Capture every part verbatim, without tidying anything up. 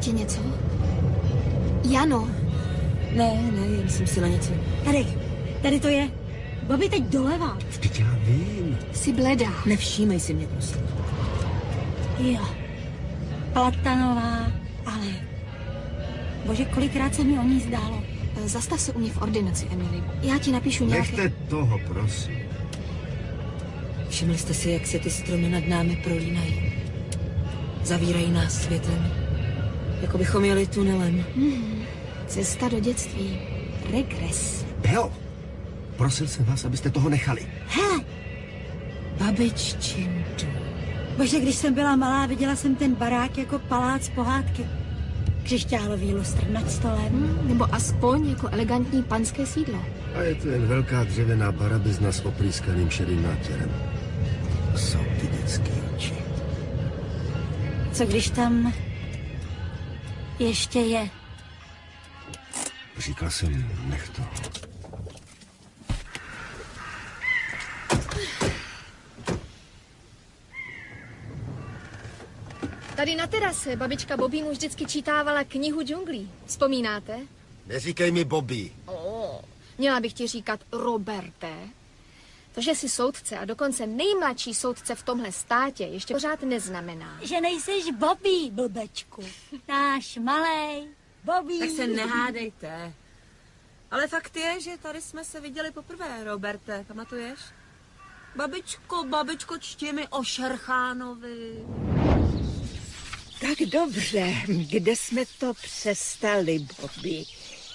ti něco? Jano. Ne, ne, jen jsem si na něco. Tady, tady to je. Bobby, teď doleva. Vždyť já vím. Jsi bledá. Nevšímej si mě, prosím. Jo. Platanová, ale... Bože, kolikrát se mi o ní zdálo. Zastav se u mě v ordinaci, Emily. Já ti napíšu nějaké... Nechte toho, prosím. Všimli jste si, jak se ty stromy nad námi prolínají? Zavírají nás světem. Jako bychom jeli tunelem. Hmm. Cesta do dětství. Regres. Jo. Prosil jsem vás, abyste toho nechali. Hele! Babiččin dům. Bože, když jsem byla malá, viděla jsem ten barák jako palác pohádky. Křišťálový lustr nad stolem. Hmm, nebo aspoň jako elegantní panské sídlo. A je to jen velká dřevěná barabizna s oprýskaným šedým nátěrem. Jsou ty dětský oči. Co když tam ještě je? Říkal jsem, nech to. Tady na terase babička Bobby mu vždycky čítávala knihu džunglí. Vzpomínáte? Neříkej mi Bobby. Oh, měla bych ti říkat Roberte. To, že jsi soudce a dokonce nejmladší soudce v tomhle státě, ještě pořád neznamená. Že nejseš Bobby, blbečku. Náš malej Bobby. Tak se nehádejte. Ale fakt je, že tady jsme se viděli poprvé, Roberte, pamatuješ? Babičko, babičko, čti mi o Šerchánovi. Tak dobře, kde jsme to přestali, Bobby?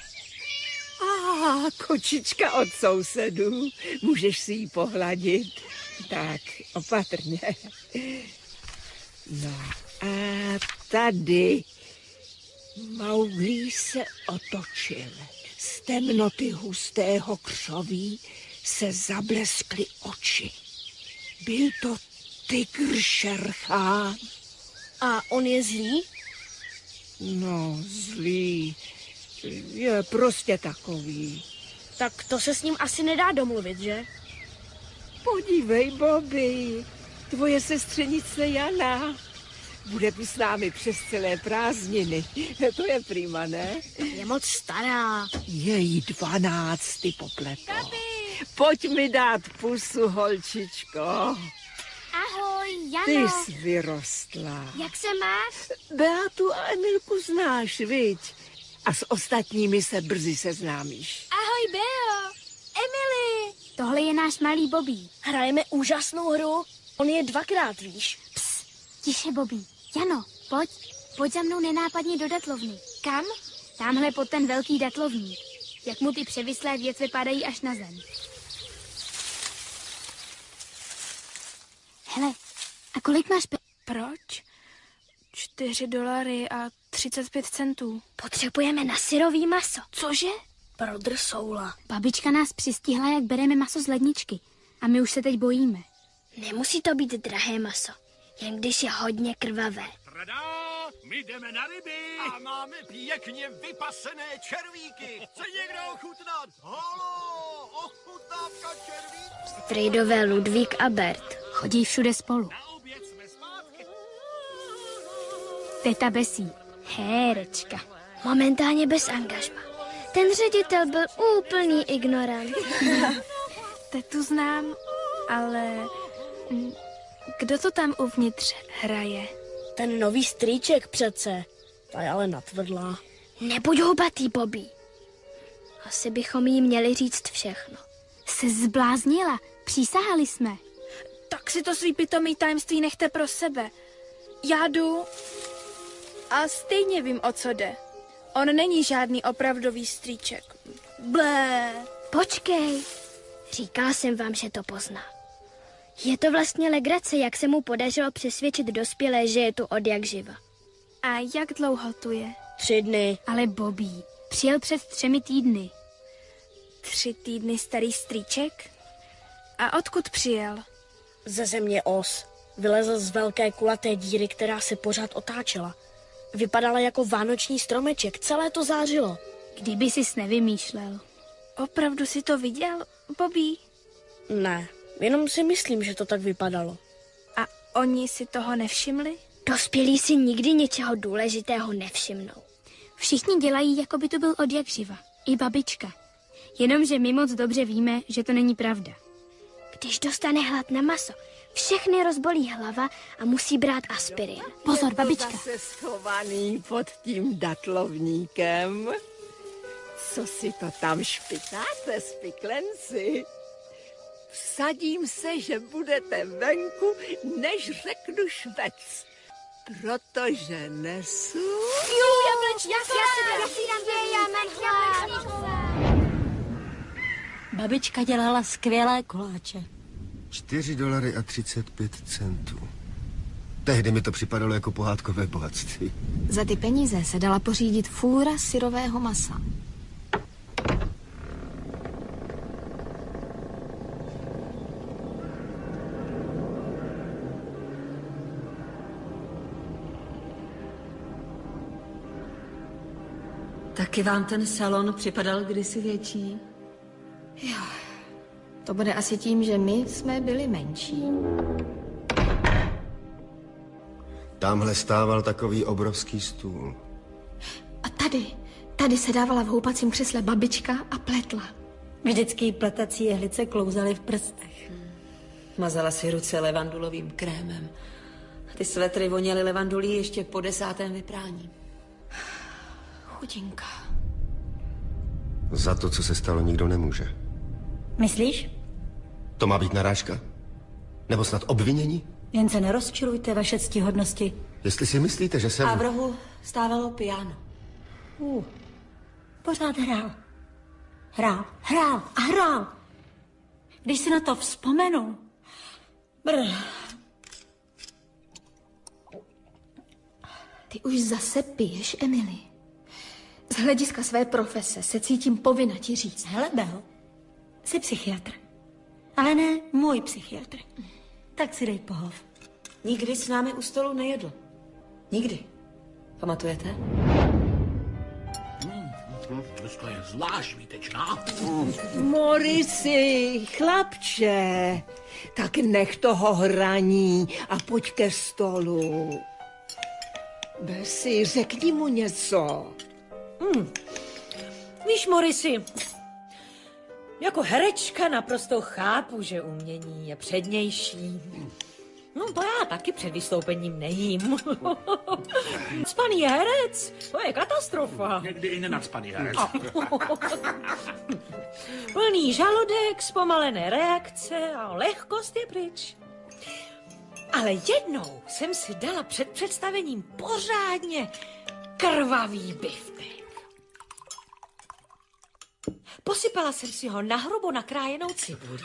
A kočička od sousedů, můžeš si ji pohladit. Tak, opatrně. No a tady Mowgli se otočil. Z temnoty hustého křoví se zableskly oči. Byl to tygr Šerchán. A on je zlý? No, zlý. Je prostě takový. Tak to se s ním asi nedá domluvit, že? Podívej, Bobby, tvoje sestřenice Jana bude s námi přes celé prázdniny. To je prima, ne? Je moc stará. Je jí dvanáct, ty popleto. Pojď mi dát pusu, holčičko. Ahoj, Jano. Ty jsi vyrostla. Jak se máš? Beatu a Emilku znáš, viď? A s ostatními se brzy seznámíš. Ahoj, Beo. Emily. Tohle je náš malý Bobby. Hrajeme úžasnou hru. On je dvakrát, víš. Ps, tiše, Bobby. Jano, pojď. Pojď za mnou nenápadně do datlovny. Kam? Tamhle pod ten velký datlovník. Jak mu ty převislé větve padají až na zem. Hele, a kolik máš pe... Proč? Čtyři dolary a třicet pět centů. Potřebujeme na syrový maso. Cože? Pro drsoula. Babička nás přistihla, jak bereme maso z ledničky. A my už se teď bojíme. Nemusí to být drahé maso, jen když je hodně krvavé. Tradá, my jdeme na ryby. A máme pěkně vypasené červíky. Chce někdo ochutnat? Halo, ochutnávka červíků. Strejdové Ludvík a Bert. Chodí všude spolu. Na oběd jsme zpátky. Teta Bessie, herečka. Momentálně bez angažma. Ten ředitel byl úplný ignorant. Tetu znám, ale kdo to tam uvnitř hraje? Ten nový strýček přece. Ta je ale natvrdlá. Nebuď hubatý, Bobby. Asi bychom jí měli říct všechno. Se zbláznila, přísahali jsme. Tak si to svý pitomý tajemství nechte pro sebe. Já jdu a stejně vím, o co jde. On není žádný opravdový strýček. Blé. Počkej. Říkala jsem vám, že to pozná. Je to vlastně legrace, jak se mu podařilo přesvědčit dospělé, že je tu od jak živa. A jak dlouho tu je? Tři dny. Ale Bobby, přijel před třemi týdny. Tři týdny starý strýček? A odkud přijel? Ze země Os. Vylezl z velké kulaté díry, která se pořád otáčela. Vypadala jako vánoční stromeček, celé to zářilo. Kdyby sis nevymýšlel. Opravdu si to viděl, Bobby? Ne, jenom si myslím, že to tak vypadalo. A oni si toho nevšimli? Dospělí si nikdy něčeho důležitého nevšimnou. Všichni dělají, jako by to byl od jak živa. I babička. Jenomže my moc dobře víme, že to není pravda. Když dostane hlad na maso, všechny rozbolí hlava a musí brát aspirin. Pozor, babička. Je to zase schovaný pod tím datlovníkem. Co si to tam špitáte, spiklenci? Vsadím se, že budete venku, než řeknu švec. Protože nesu... Jú, jablečník, já si dám dvě jablečník. Babička dělala skvělé koláče. Čtyři dolary a třicet pět centů. Tehdy mi to připadalo jako pohádkové bohatství. Za ty peníze se dala pořídit fůra syrového masa. Taky vám ten salon připadal kdysi větší? Jo, to bude asi tím, že my jsme byli menší. Tamhle stával takový obrovský stůl. A tady, tady se dávala v houpacím křesle babička a pletla. Vždycky pletací jehlice klouzaly v prstech. Mazala si ruce levandulovým krémem. Ty svetry voněly levandulí ještě po desátém vyprání. Chudinka. Za to, co se stalo, nikdo nemůže. Myslíš? To má být narážka? Nebo snad obvinění? Jen se nerozčilujte, vaše ctihodnosti. Jestli si myslíte, že jsem... A v rohu stávalo piano. Uh, pořád hrál. Hrál, hrál a hrál. Když si na to vzpomenu... Brr. Ty už zase piješ, Emily. Z hlediska své profese se cítím povinna ti říct. Hele, Bel, jsi psychiatr. Ale ne můj psychiatr. Tak si dej pohov. Nikdy s námi u stolu nejedl. Nikdy. Pamatujete? Hmm, to je zvlášť výtečná. Morisi, chlapče, tak nech toho hraní a pojď ke stolu. Besi, řekni mu něco. Hmm. Víš, Morisi, jako herečka naprosto chápu, že umění je přednější. No to já taky před vystoupením nejím. Spaný herec, to je katastrofa. Někdy i nenacpaný herec. Plný žaludek, zpomalené reakce a lehkost je pryč. Ale jednou jsem si dala před představením pořádně krvavý biftek. Posypala jsem si ho na hrubo nakrájenou cibulí.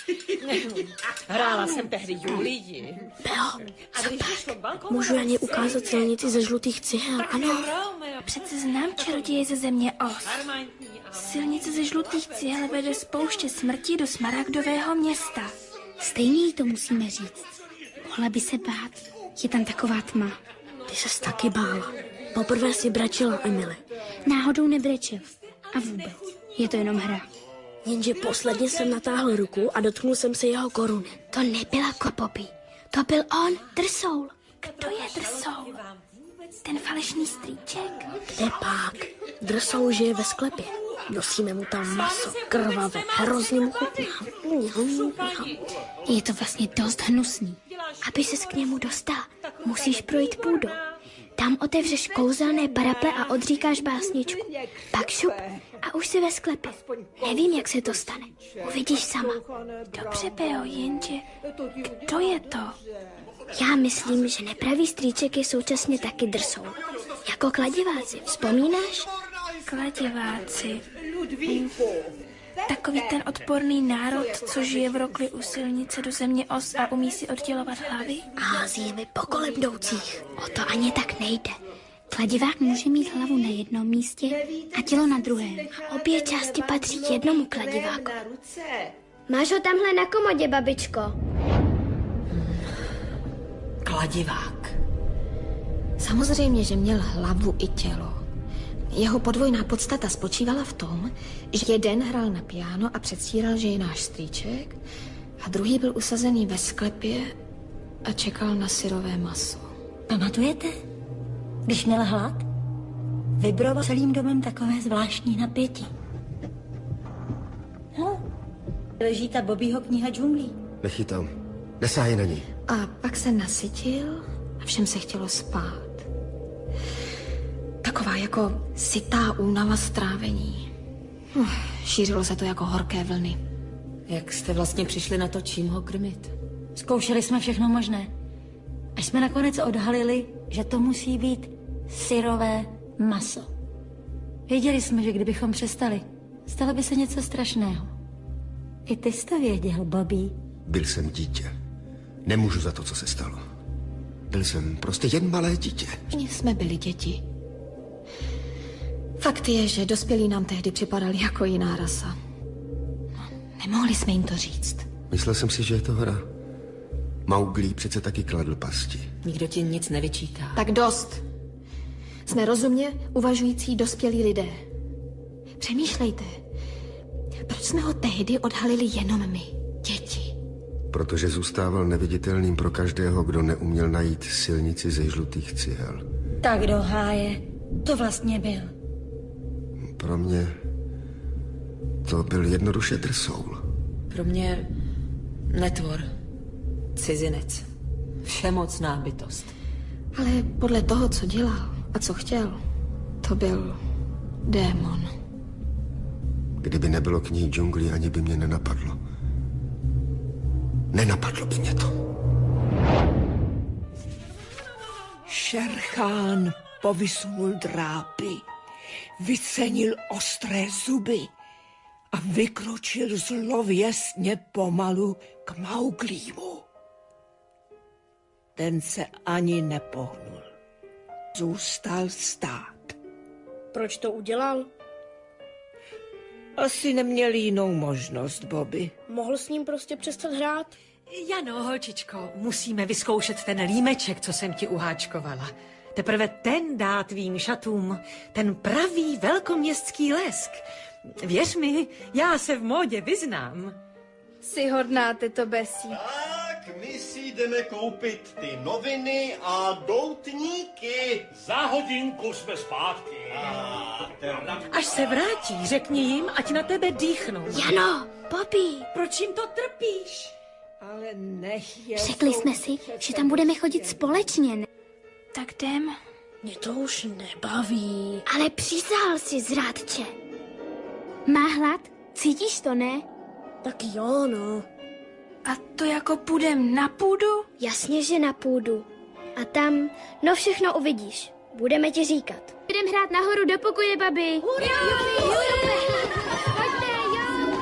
Hrála jsem tehdy Julii. Belo, co pak? Můžu na ně ukázat silnici ze žlutých cihel, ano. Přece znám čaroděje ze země Oz. Silnice ze žlutých cihel vede z pouště smrti do smaragdového města. Stejně jí to musíme říct. Mohla by se bát. Je tam taková tma. Ty ses taky bála. Poprvé si brečela, Emily. Náhodou nebrečel. A vůbec. Je to jenom hra. Jenže posledně jsem natáhl ruku a dotknul jsem se jeho koruny. To nebyla Kopopí. To byl on, Drsoul. Kdo je Drsoul? Ten falešný strýček? Kde pak? Drsoul žije ve sklepě. Nosíme mu tam maso, krvavé, hrozně mu chutná. Je to vlastně dost hnusný. Aby ses k němu dostal, musíš projít půdou. Tam otevřeš kouzelné paraple a odříkáš básničku. Pak šup a už jsi ve sklepě. Nevím, jak se to stane. Uvidíš sama. Dobře, Beo, jenže kdo je to? Já myslím, že nepravý strýček je současně taky Drsoul. Jako kladiváci, vzpomínáš? Kladiváci. Mm. Takový ten odporný národ, co žije v rokli u silnice do země Oz a umí si oddělovat hlavy? A hází mi po kolem jdoucích. O to ani tak nejde. Kladivák může mít hlavu na jednom místě a tělo na druhém. A obě části patří jednomu kladiváku. Máš ho tamhle na komodě, babičko. Kladivák. Samozřejmě, že měl hlavu i tělo. Jeho podvojná podstata spočívala v tom, že jeden hrál na piano a předstíral, že je náš strýček, a druhý byl usazený ve sklepě a čekal na syrové maso. Pamatujete? Když měla hlad, vibroval celým domem takové zvláštní napětí. No, leží ta Bobbyho kniha džunglí. Nechytám. Nesáhej na ní. A pak se nasytil a všem se chtělo spát. Taková jako sytá únava strávení. Uf, šířilo se to jako horké vlny. Jak jste vlastně přišli na to, čím ho krmit? Zkoušeli jsme všechno možné. Až jsme nakonec odhalili, že to musí být syrové maso. Věděli jsme, že kdybychom přestali, stalo by se něco strašného. I ty jsi to věděl, Bobby. Byl jsem dítě. Nemůžu za to, co se stalo. Byl jsem prostě jen malé dítě. My jsme byli děti. Fakt je, že dospělí nám tehdy připadali jako jiná rasa. No, nemohli jsme jim to říct. Myslel jsem si, že je to hra. Mauglí přece taky kladl pasti. Nikdo ti nic nevyčítá. Tak dost. Jsme rozumně uvažující dospělí lidé. Přemýšlejte, proč jsme ho tehdy odhalili jenom my, děti? Protože zůstával neviditelným pro každého, kdo neuměl najít silnici ze žlutých cihel. Tak do háje. To vlastně byl. Pro mě to byl jednoduše drsoul. Pro mě netvor. Cizinec. Všemocná bytost. Ale podle toho, co dělal a co chtěl, to byl démon. Kdyby nebylo knih džunglí, ani by mě nenapadlo. Nenapadlo by mě to. Šerchán povysunul drápy, vycenil ostré zuby a vykročil zlověstně pomalu k Mauglímu. Ten se ani nepohnul. Zůstal stát. Proč to udělal? Asi neměl jinou možnost, Bobby. Mohl s ním prostě přestat hrát? Jano, holčičko, musíme vyzkoušet ten límeček, co jsem ti uháčkovala. Teprve ten dá tvým šatům ten pravý velkoměstský lesk. Věř mi, já se v módě vyznám. Jsi hodná, teto Besí. Tak, my si jdeme koupit ty noviny a doutníky. Za hodinku jsme zpátky. A teda... Až se vrátí, řekni jim, ať na tebe dýchnou. Jano, Bobby. Proč jim to trpíš? Ale nech je... Řekli jsme si, že tam budeme chodit společně, ne? Tak jdem. Mě to už nebaví. Ale přísahal si, zrádče. Má hlad? Cítíš to, ne? Tak jo, no. A to jako půjdem na půdu? Jasně, že na půdu. A tam, no všechno uvidíš. Budeme ti říkat. Jdem hrát nahoru do pokoje, babi. Hurá! Pojďte, jo!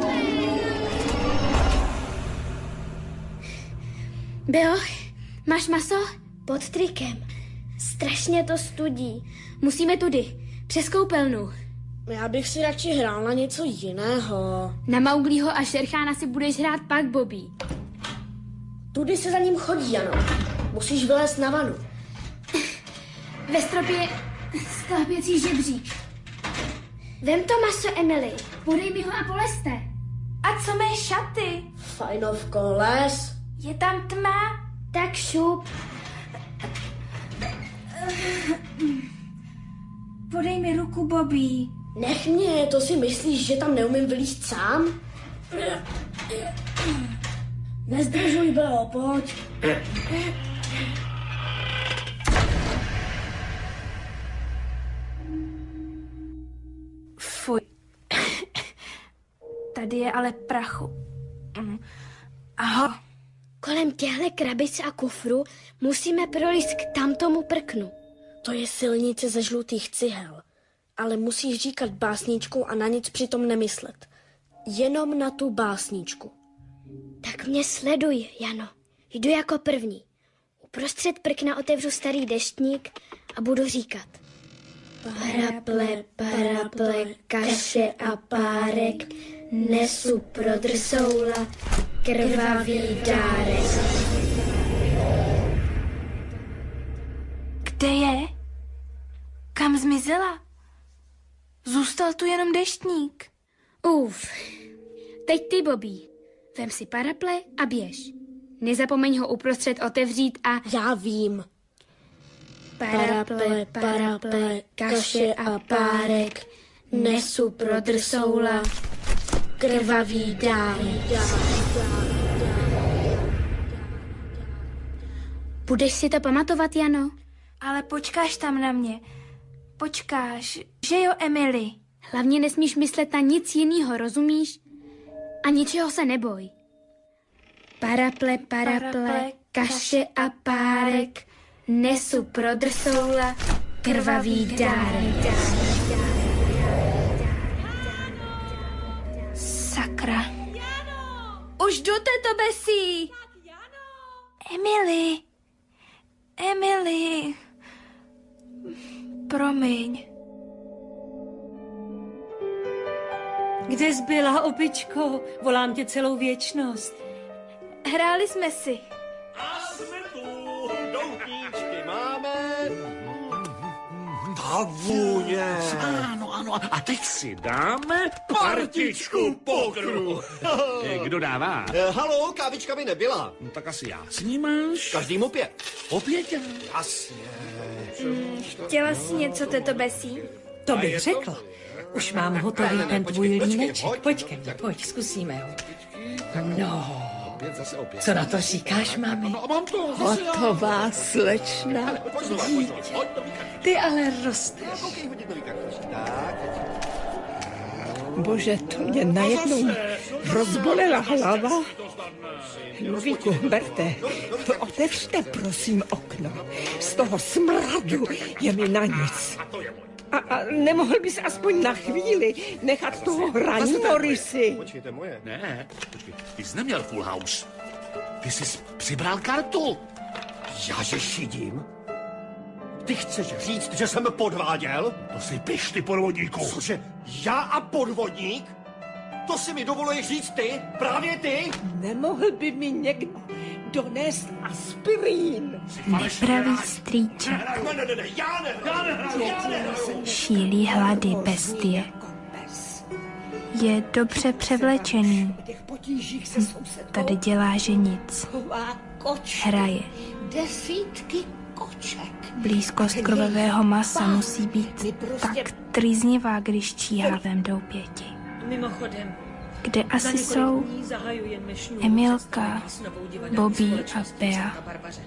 Bylo, máš maso? Pod trikem. Strašně to studí. Musíme tudy, přes koupelnu. Já bych si radši hrál na něco jiného. Na Mauglího a Šerchána si budeš hrát pak, Bobby. Tudy se za ním chodí, Jano. Musíš vylézt na vanu. Ve stropě sklápěcí žebřík. Vem to maso, Emily. Podej mi ho a polezte. A co mé šaty? Fajnovko, les. Je tam tma? Tak šup. Podej mi ruku, Bobby. Nech mě, to si myslíš, že tam neumím vylízt sám? Nezdržuj, Belo, pojď. Fuj. Tady je ale prachu. Aho. Kolem těhle krabic a kufru musíme prolízt k tamtomu prknu. To je silnice ze žlutých cihel. Ale musíš říkat básničku a na nic přitom nemyslet. Jenom na tu básničku. Tak mě sleduj, Jano. Jdu jako první. Uprostřed prkna otevřu starý deštník a budu říkat. Paraple, paraple, kaše a párek, nesu pro drsoula krvavý dárek. Kde je? Kam zmizela? Zůstal tu jenom deštník. Uf, teď ty, Bobby. Vem si paraple a běž. Nezapomeň ho uprostřed otevřít a... Já vím. Paraple, paraple, kaše a párek, nesu pro drsoula krvavý dárek. Budeš si to pamatovat, Jano? Ale počkáš tam na mě. Počkáš, že jo, Emily? Hlavně nesmíš myslet na nic jinýho, rozumíš? A ničeho se neboj. Paraple, paraple, paraple kaše a párek, nesu pro drsoula krvavý dárek. Sakra. Už jdu, teto Bessie. Emily. Emily. Promiň. Kde jsi byla, opičko? Volám tě celou věčnost. Hráli jsme si. A jsme tu, doutníčky máme. Ta vůně. Ano, ano, a teď si dáme partičku pokru. Kdo dává? E, halo, kávička by nebyla. No, tak asi já. Snímáš? Každýmu pět. Opět? Jasně. Mm, chtěla jsi něco, teto Bessie? To bych řekl. Už mám hotový ten tvůj líneček. Počkej mě, pojď, zkusíme ho. No, co na to říkáš, mami? Hotová slečna. Dítě, ty ale rosteš. Bože, to mě najednou rozbolela hlava. Ludvíku, Berte, otevřte prosím okno. Z toho smradu je mi na nic. A, a nemohl bys aspoň na chvíli nechat toho hraní, Morrisy? Počkejte, moje. Ne, počkej, ty jsi neměl full house. Ty jsi přibral kartu. Já, že šidím? Ty chceš říct, že jsem podváděl? To si piš, ty podvodníku. Cože, já a podvodník? To si mi dovoluješ říct ty? Právě ty? Nemohl by mi někdo donést aspirín? Nepravý strýček. Ne, ne, ne, ne, já ne, já ne, já ne. Šílí hlady bestie. Je dobře převlečený. Tady dělá, že nic. Hraje. Desítky koček. Blízkost krvavého masa musí být tak trýznivá, když číhá vem doupěti. Mimochodem, kde asi jsou Emilka, Bobby a Bea.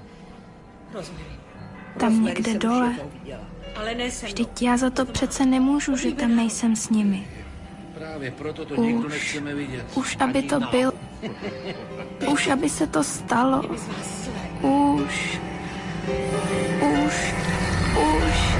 Tam někde dole. Vždyť já za to přece nemůžu, že tam nejsem s nimi. Právě proto to Už, nikdo nechceme vidět. už aby to byl. Už aby se to stalo. Už. Už. Už.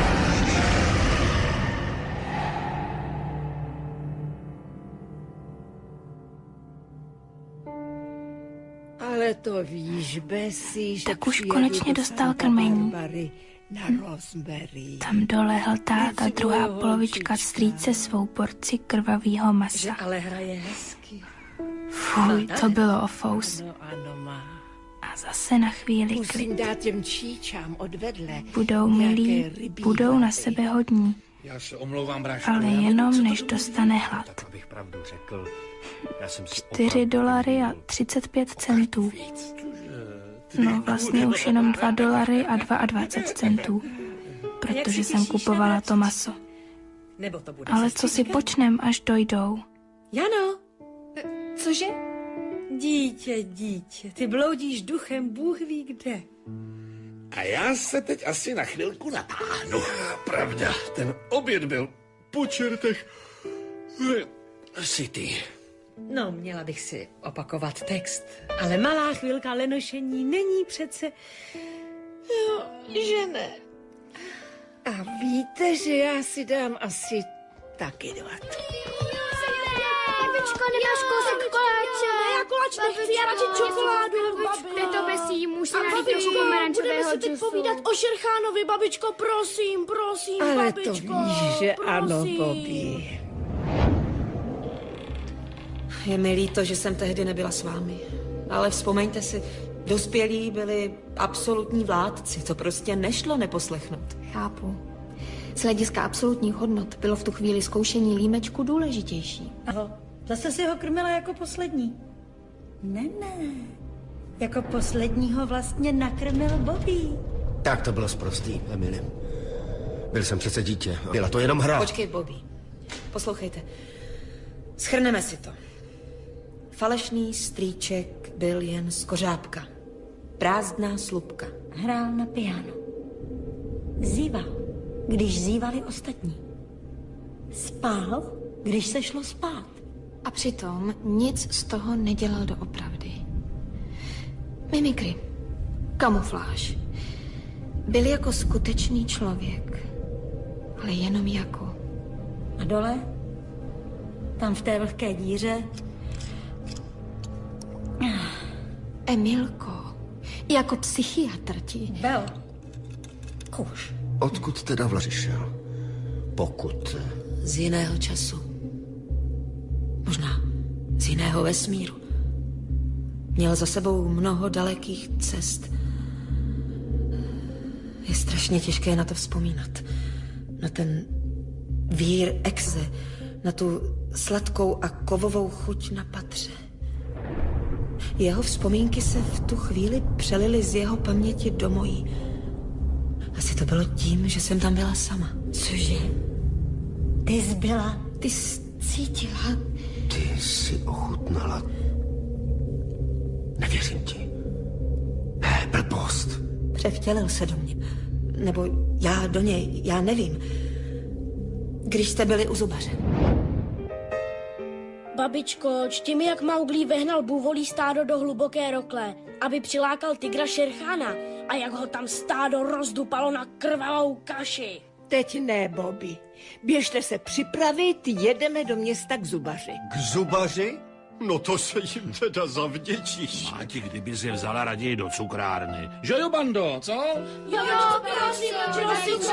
Ale to víš, Bessie, že tak už konečně dostal krmení. Na Rosemary. Tam dole hltá ta druhá polovička strýce svou porci krvavýho masa. Že ale hraje hezky. Fuj, to bylo ofous. Ano, ano, má. A zase na chvíli Musím klid. dát těm číčám odvedle. Budou milí, budou na sebe hodní. Já se omlouvám, brášku. Ale jenom než dostane hlad. Abych pravdu řekl, já jsem si Čtyři dolary a třicet pět centů. No vlastně už jenom dva dolary a dva a dvacet centů. Protože jsem kupovala to maso. Ale co si počnem, až dojdou? Jano! Cože? Dítě, dítě, ty bloudíš duchem, Bůh ví kde. A já se teď asi na chvilku natáhnu. Pravda, ten oběd byl po čertech. Asi ty. No, měla bych si opakovat text, ale malá chvilka lenošení není přece... Jo, že ne. A víte, že já si dám asi taky dva. Babičko, nemáš kousek koláče? Já koláč nechci, já radši čokoládu. Tyto Bessie, můžu A nalít trochu babičko, pomerančového budeme si teď džusu. povídat o Šerchánovi, babičko, prosím, prosím, Ale babičko. to víš, že ano, prosím. Bobby. Je mi líto, že jsem tehdy nebyla s vámi. Ale vzpomeňte si, dospělí byli absolutní vládci. To prostě nešlo neposlechnout. Chápu. Z hlediska absolutních hodnot bylo v tu chvíli zkoušení límečku důležitější. Aho, zase si ho krmila jako poslední. Ne, ne. Jako posledního vlastně nakrmil Bobby. Tak to bylo sprostý, Emily. Byl jsem přece dítě. Byla to jenom hra. Počkej, Bobby. Poslouchejte. Shrneme si to. Falešný strýček byl jen z kořápka. Prázdná slupka. Hrál na piano. Zíval, když zívali ostatní. Spál, když se šlo spát. A přitom nic z toho nedělal doopravdy. Mimikry. Kamufláž. Byl jako skutečný člověk. Ale jenom jako. A dole? Tam v té vlhké díře? Emilko. Jako psychiatr ti. Bel. Kouš. Odkud teda vlařišel? Pokud... Z jiného času. Možná z jiného vesmíru. Měl za sebou mnoho dalekých cest. Je strašně těžké na to vzpomínat. Na ten vír exze, na tu sladkou a kovovou chuť na patře. Jeho vzpomínky se v tu chvíli přelily z jeho paměti do mojí. Asi to bylo tím, že jsem tam byla sama. Cože? Ty jsi byla? Ty jsi cítila? Ty jsi ochutnala. Nevěřím ti. Ne, blbost. Převtělil se do mě. Nebo já do něj, já nevím. Když jste byli u zubaře. Babičko, čti mi, jak Mauglí vehnal bůvolí stádo do hluboké rokle, aby přilákal tygra Šerchána a jak ho tam stádo rozdupalo na krvavou kaši. Teď ne, Bobby. Běžte se připravit, jedeme do města k zubaři. K zubaři? No to se jim teda zavděčíš. Máti, kdyby si vzala raději do cukrárny. Že jo, bando, co? Jo, jo, prosím, prosím,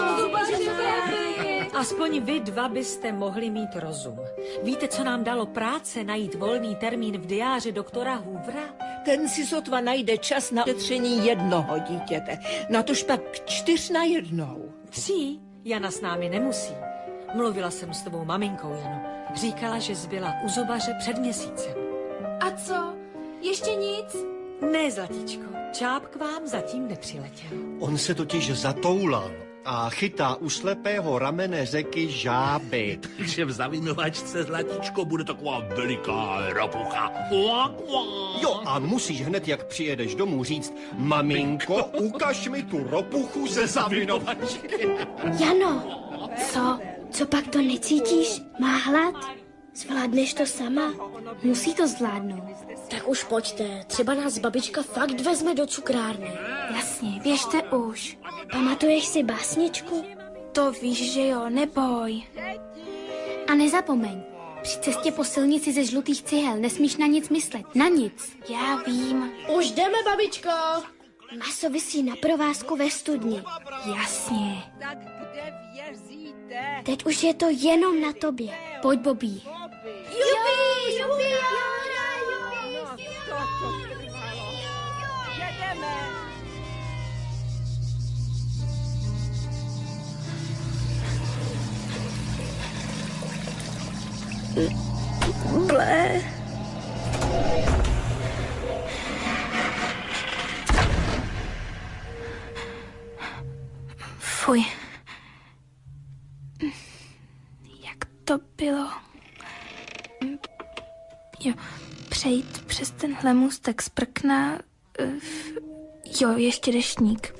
Aspoň vy dva byste mohli mít rozum. Víte, co nám dalo práce najít volný termín v diáři doktora Hoovera? Ten si sotva najde čas na šetření jednoho dítěte. Natož pak čtyř na jednou. Tří? Jana s námi nemusí. Mluvila jsem s tvou maminkou, Jano. Říkala, že zbyla u zubaře před měsícem. A co? Ještě nic? Ne, zlatičko. Čáp k vám zatím nepřiletěl. On se totiž zatoulal a chytá u slepého ramene řeky žáby. Takže v zavinovačce, zlatičko, bude taková veliká ropucha. Jo, a musíš hned, jak přijedeš domů, říct: maminko, ukaž mi tu ropuchu ze zavinovačky. Jano, co? Co pak to necítíš? Má hlad? Zvládneš to sama? Musí to zvládnout. Tak už pojďte, třeba nás babička fakt vezme do cukrárny. Jasně, běžte už. Pamatuješ si básničku? To víš, že jo, neboj. A nezapomeň, při cestě po silnici ze žlutých cihel nesmíš na nic myslet. Na nic. Já vím. Už jdeme, babičko. Maso visí na provázku ve studni. Jasně. Tak kde vězíte? Teď už je to jenom na tobě. Pojď, Bobby. Jupi, jupi, No, to to trvalo. Jedeme. Ble. Fuj. Jak to bylo? Jo, přejít přes tenhle můstek z prkna. Jo, ještě deštník.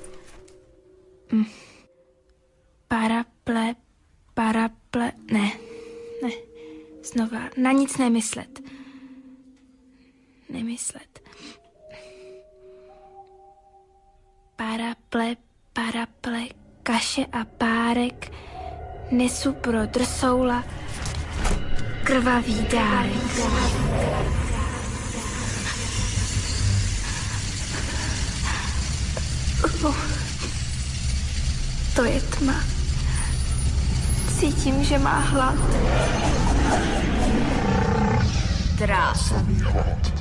Paraple, paraple, ne, ne, znova, na nic nemyslet. Nemyslet. Paraple, paraple, kaše a párek, nesu pro drsoula krvavý dárek. Uh, to je tma. Cítím, že má hlad. Trásavý hlad.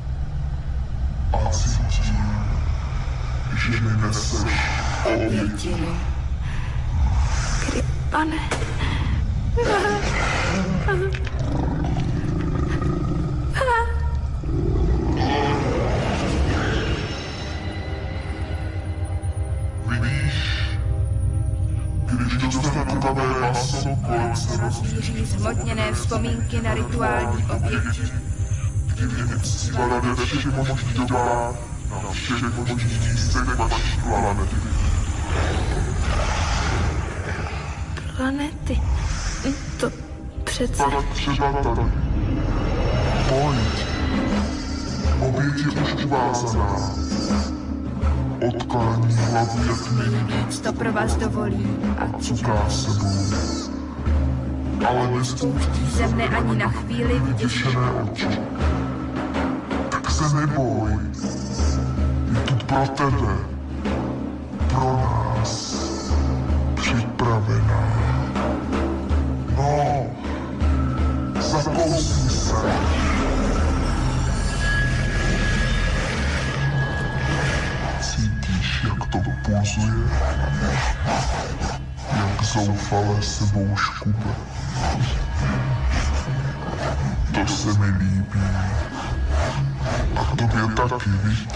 A cítím, že mi neseš oběti. Pane. vzpomínky na rituální oběti. Kdy mě uctívala ve všech možných dobách, na všech možných místech vaší planety. Planety? To přece... Tak třeba tady. Pojď. Oběť je už uvázaná. Odklání hlavu, jak nejvíc. To pro vás dovolí. A cuká sebou. Ale nespouští ze mne ani na chvíli vyděšené oči. Tak se neboj. Je tu pro tebe. Pro nás. Připravená. No. Zakousni se. Cítíš, jak to pulzuje? Jak zoufale sebou škube? To se mi líbí. A tobě taky, viď?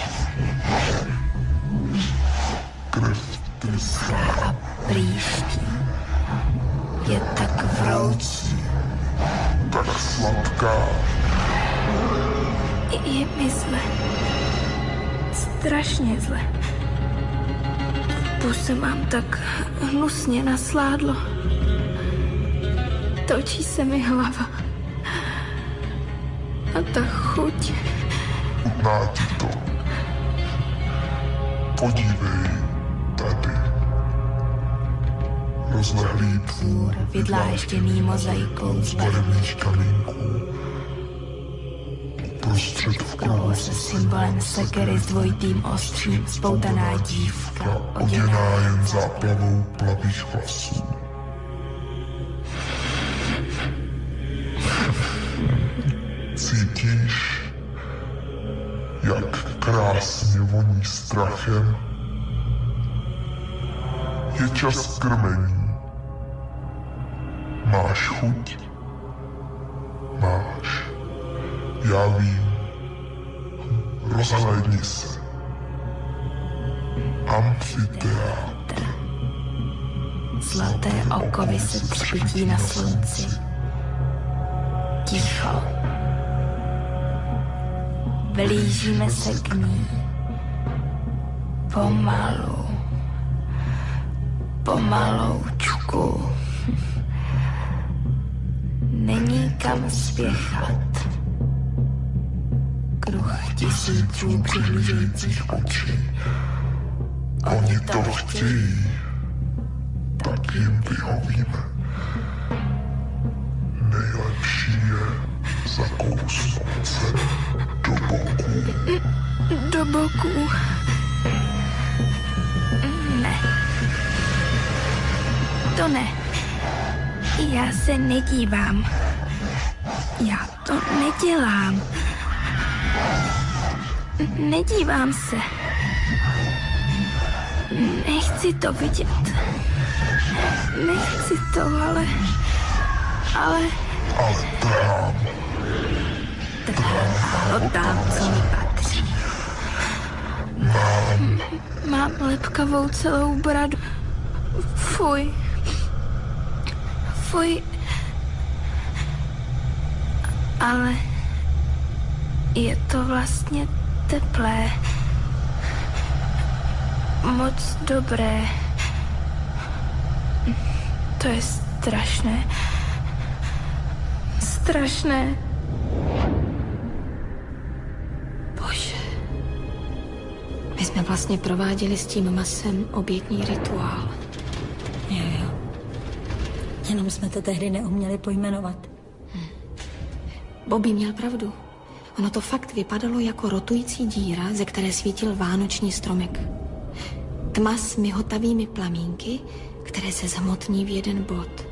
Krev tryská a prýští. Je tak vroucí. Tak sladká. Je mi zle. Strašně zle. V puse mám tak hnusně nasládlo. Točí se mi hlava. A ta chuť. Chutná ti to. Podívej, tady. Rozlehlý tvůr, vydlážděný mozaikou z barevných kamínků. Prostřed v kruhu se symbolem sekery s dvojitým ostřím, spoutaná dívka, oděná jen záplavou plavých vlasů. Cítíš, jak krásně voní strachem? Je čas krmení. Máš chuť? Máš. Já vím. Rozhlédni se. Amfiteátr. Zlaté okovy se třpytí na slunci. Ticho. Blížíme se k ní. Pomalu. Pomaloučku. Není kam spěchat. Kruh tisíců přihlížejících očí. Oni to chtějí. Tak jim vyhovíme. Nejlepší je zakousnout se do boku. Do boku. Ne. To ne. Já se nedívám. Já to nedělám. Nedívám se. Nechci to vidět. Nechci to, ale... Ale... Ale trhám. Trhám a hlodám, co mi patří. Mám. Mám lepkavou celou bradu. Fuj. Fuj. Ale... Je to vlastně teplé. Moc dobré. To je strašné. Strašné. Bože. My jsme vlastně prováděli s tím masem obětní rituál. Jo, jo. Jenom jsme to tehdy neuměli pojmenovat. Hm. Bobby měl pravdu. Ono to fakt vypadalo jako rotující díra, ze které svítil vánoční stromek. Tma s mihotavými plamínky, které se zhmotní v jeden bod.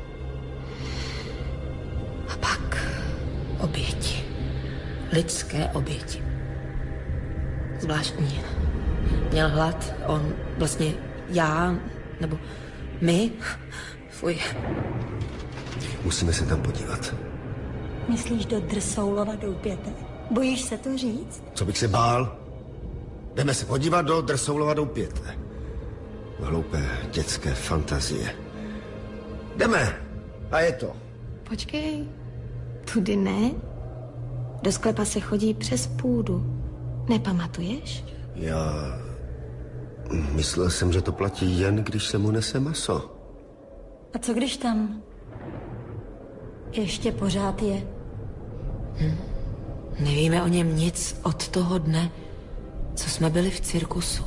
A pak... Oběti. Lidské oběti. Zvláštní. Měl hlad, on vlastně já, nebo my. Fuj. Musíme se tam podívat. Myslíš do Drsoulova doupěte? Bojíš se to říct? Co bych se bál? Jdeme se podívat do Drsoulova doupěte. Hloupé dětské fantazie. Jdeme! A je to. Počkej. Tudy ne. Do sklepa se chodí přes půdu. Nepamatuješ? Já... Myslel jsem, že to platí jen, když se mu nese maso. A co když tam ještě pořád je? Hm. Nevíme o něm nic od toho dne, co jsme byli v cirkusu.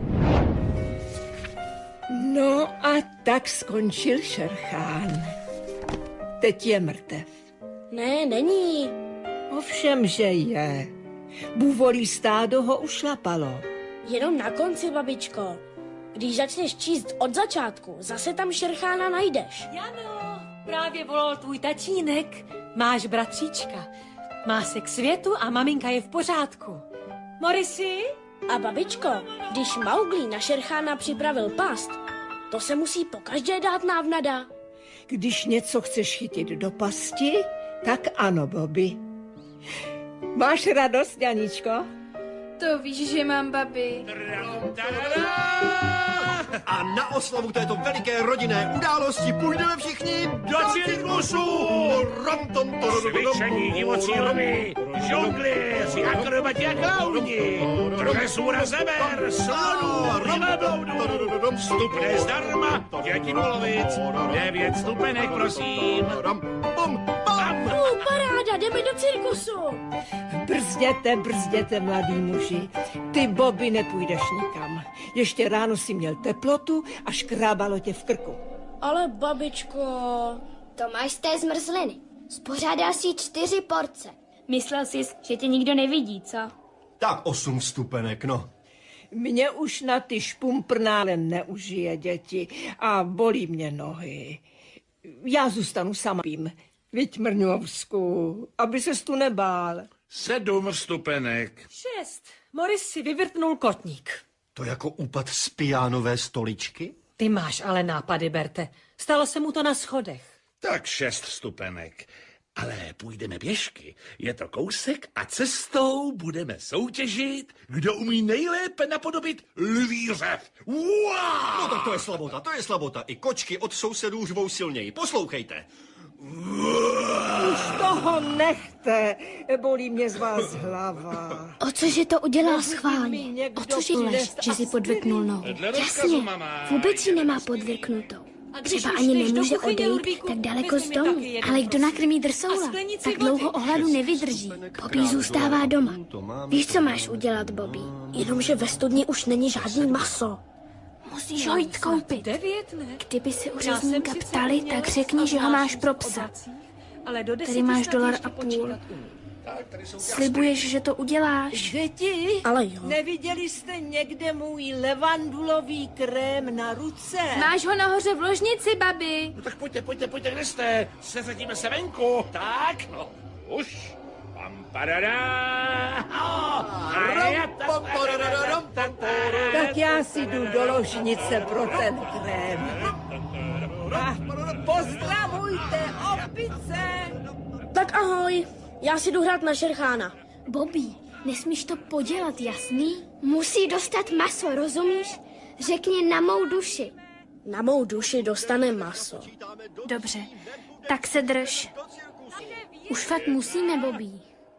No a tak skončil Šerchán. Teď je mrtev. Ne, není. Ovšem, že je. Bůvolí stádo ho ušlapalo. Jenom na konci, babičko. Když začneš číst od začátku, zase tam Šerchána najdeš. Jano, právě volal tvůj tatínek. Máš bratříčka. Má se k světu a maminka je v pořádku. Morisi? A babičko, když Mauglí na Šerchána připravil past, to se musí pokaždé dát návnada. Když něco chceš chytit do pasti, tak ano, Bobby. Máš radost, Janičko? To víš, že mám, babi. A na oslavu této veliké rodinné události půjdeme všichni do cirkusu! Cvičení divocí lvy, žongléři, akrobati a klauni, dresura zeber, slonů, rybabloudů, vstupné zdarma, děti Molovic, devět stupenek, prosím. Uh, paráda, jdeme do cirkusu. Brzděte, brzděte, mladý muži. Ty, Bobby, nepůjdeš nikam. Ještě ráno si měl teplotu a škrábalo tě v krku. Ale babičko... To máš z té zmrzliny. Spořádal si čtyři porce. Myslel jsi, že tě nikdo nevidí, co? Tak osm vstupenek, no. Mě už na ty špumprnále neužije, děti, a bolí mě nohy. Já zůstanu sama. Viď, Mrňovsku, aby ses tu nebál. Sedm vstupenek. Šest. Moris si vyvrtnul kotník. To jako úpad z pijánové stoličky? Ty máš ale nápady, Berte. Stalo se mu to na schodech. Tak šest vstupenek. Ale půjdeme pěšky. Je to kousek a cestou budeme soutěžit, kdo umí nejlépe napodobit lví řev. Wow! No tak to je slabota, to je slabota. I kočky od sousedů řvou silněji. Poslouchejte. Už toho nechte, bolí mě z vás hlava. O cože to udělal schválně? O cože lež, že si podvrknul nohu? Jasně, vůbec ji nemá podvrknutou. Třeba ani nemůže odejít tak daleko z domu, ale kdo nakrmí drsoula, tak dlouho ohladu nevydrží. Bobby zůstává doma. Víš, co máš udělat, Bobby? Jenomže ve studni už není žádný maso. Musíš ho jít koupit. Kdyby se u řezníka ptali, tak řekni, že ho máš pro psa. Tady máš dolar a půl. Slibuješ, že to uděláš? Děti, ale jo. Neviděli jste někde můj levandulový krém na ruce? Máš ho nahoře v ložnici, babi. No tak pojďte, pojďte, pojďte, kde jste? Seřadíme se venku. Tak, no, už. Pam, parada. Tak já si jdu do ložnice pro ten krém. A pozdravujte, opice! Tak ahoj, já si jdu hrát na Šerchána. Bobby, nesmíš to podělat, jasný? Musí dostat maso, rozumíš? Řekni na mou duši. Na mou duši dostane maso. Dobře, tak se drž. Už fakt musíme, Bobby.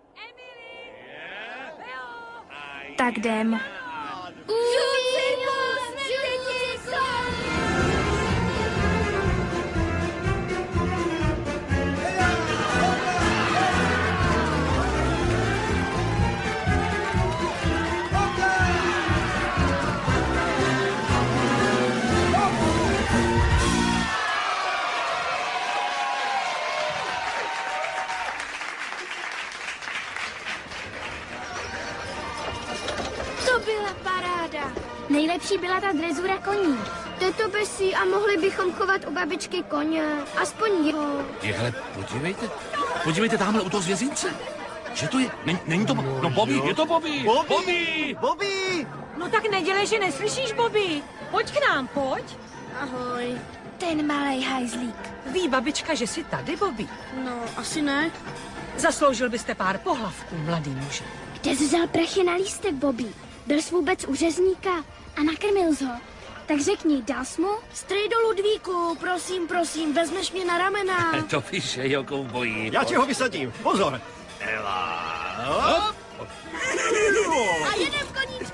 Tak jdem. Nejlepší byla ta drezura koní. Teto besí a mohli bychom chovat u babičky koně. Aspoň jeho. Jehle, podívejte. Podívejte tamhle u toho zvězince. Že to je? Není, není to... No, Bobby, je to Bobby. Bobby! Bobby! Bobby! No tak nedělej, že neslyšíš, Bobby. Pojď k nám, pojď. Ahoj. Ten malej hajzlík. Ví babička, že jsi tady, Bobby? No, asi ne. Zasloužil byste pár pohlavků, mladý muži. Kde jsi vzal prachy na lístek, Bobby? Byl jsi vůbec u řezníka a nakrmil jsi ho? Tak řekni, dal jsi mu? Strejdo Ludvíku, prosím, prosím, vezmeš mě na ramena. To píše jo, kouboji. Já ti ho vysadím, pozor. Ela, hop. A jedem koníčku.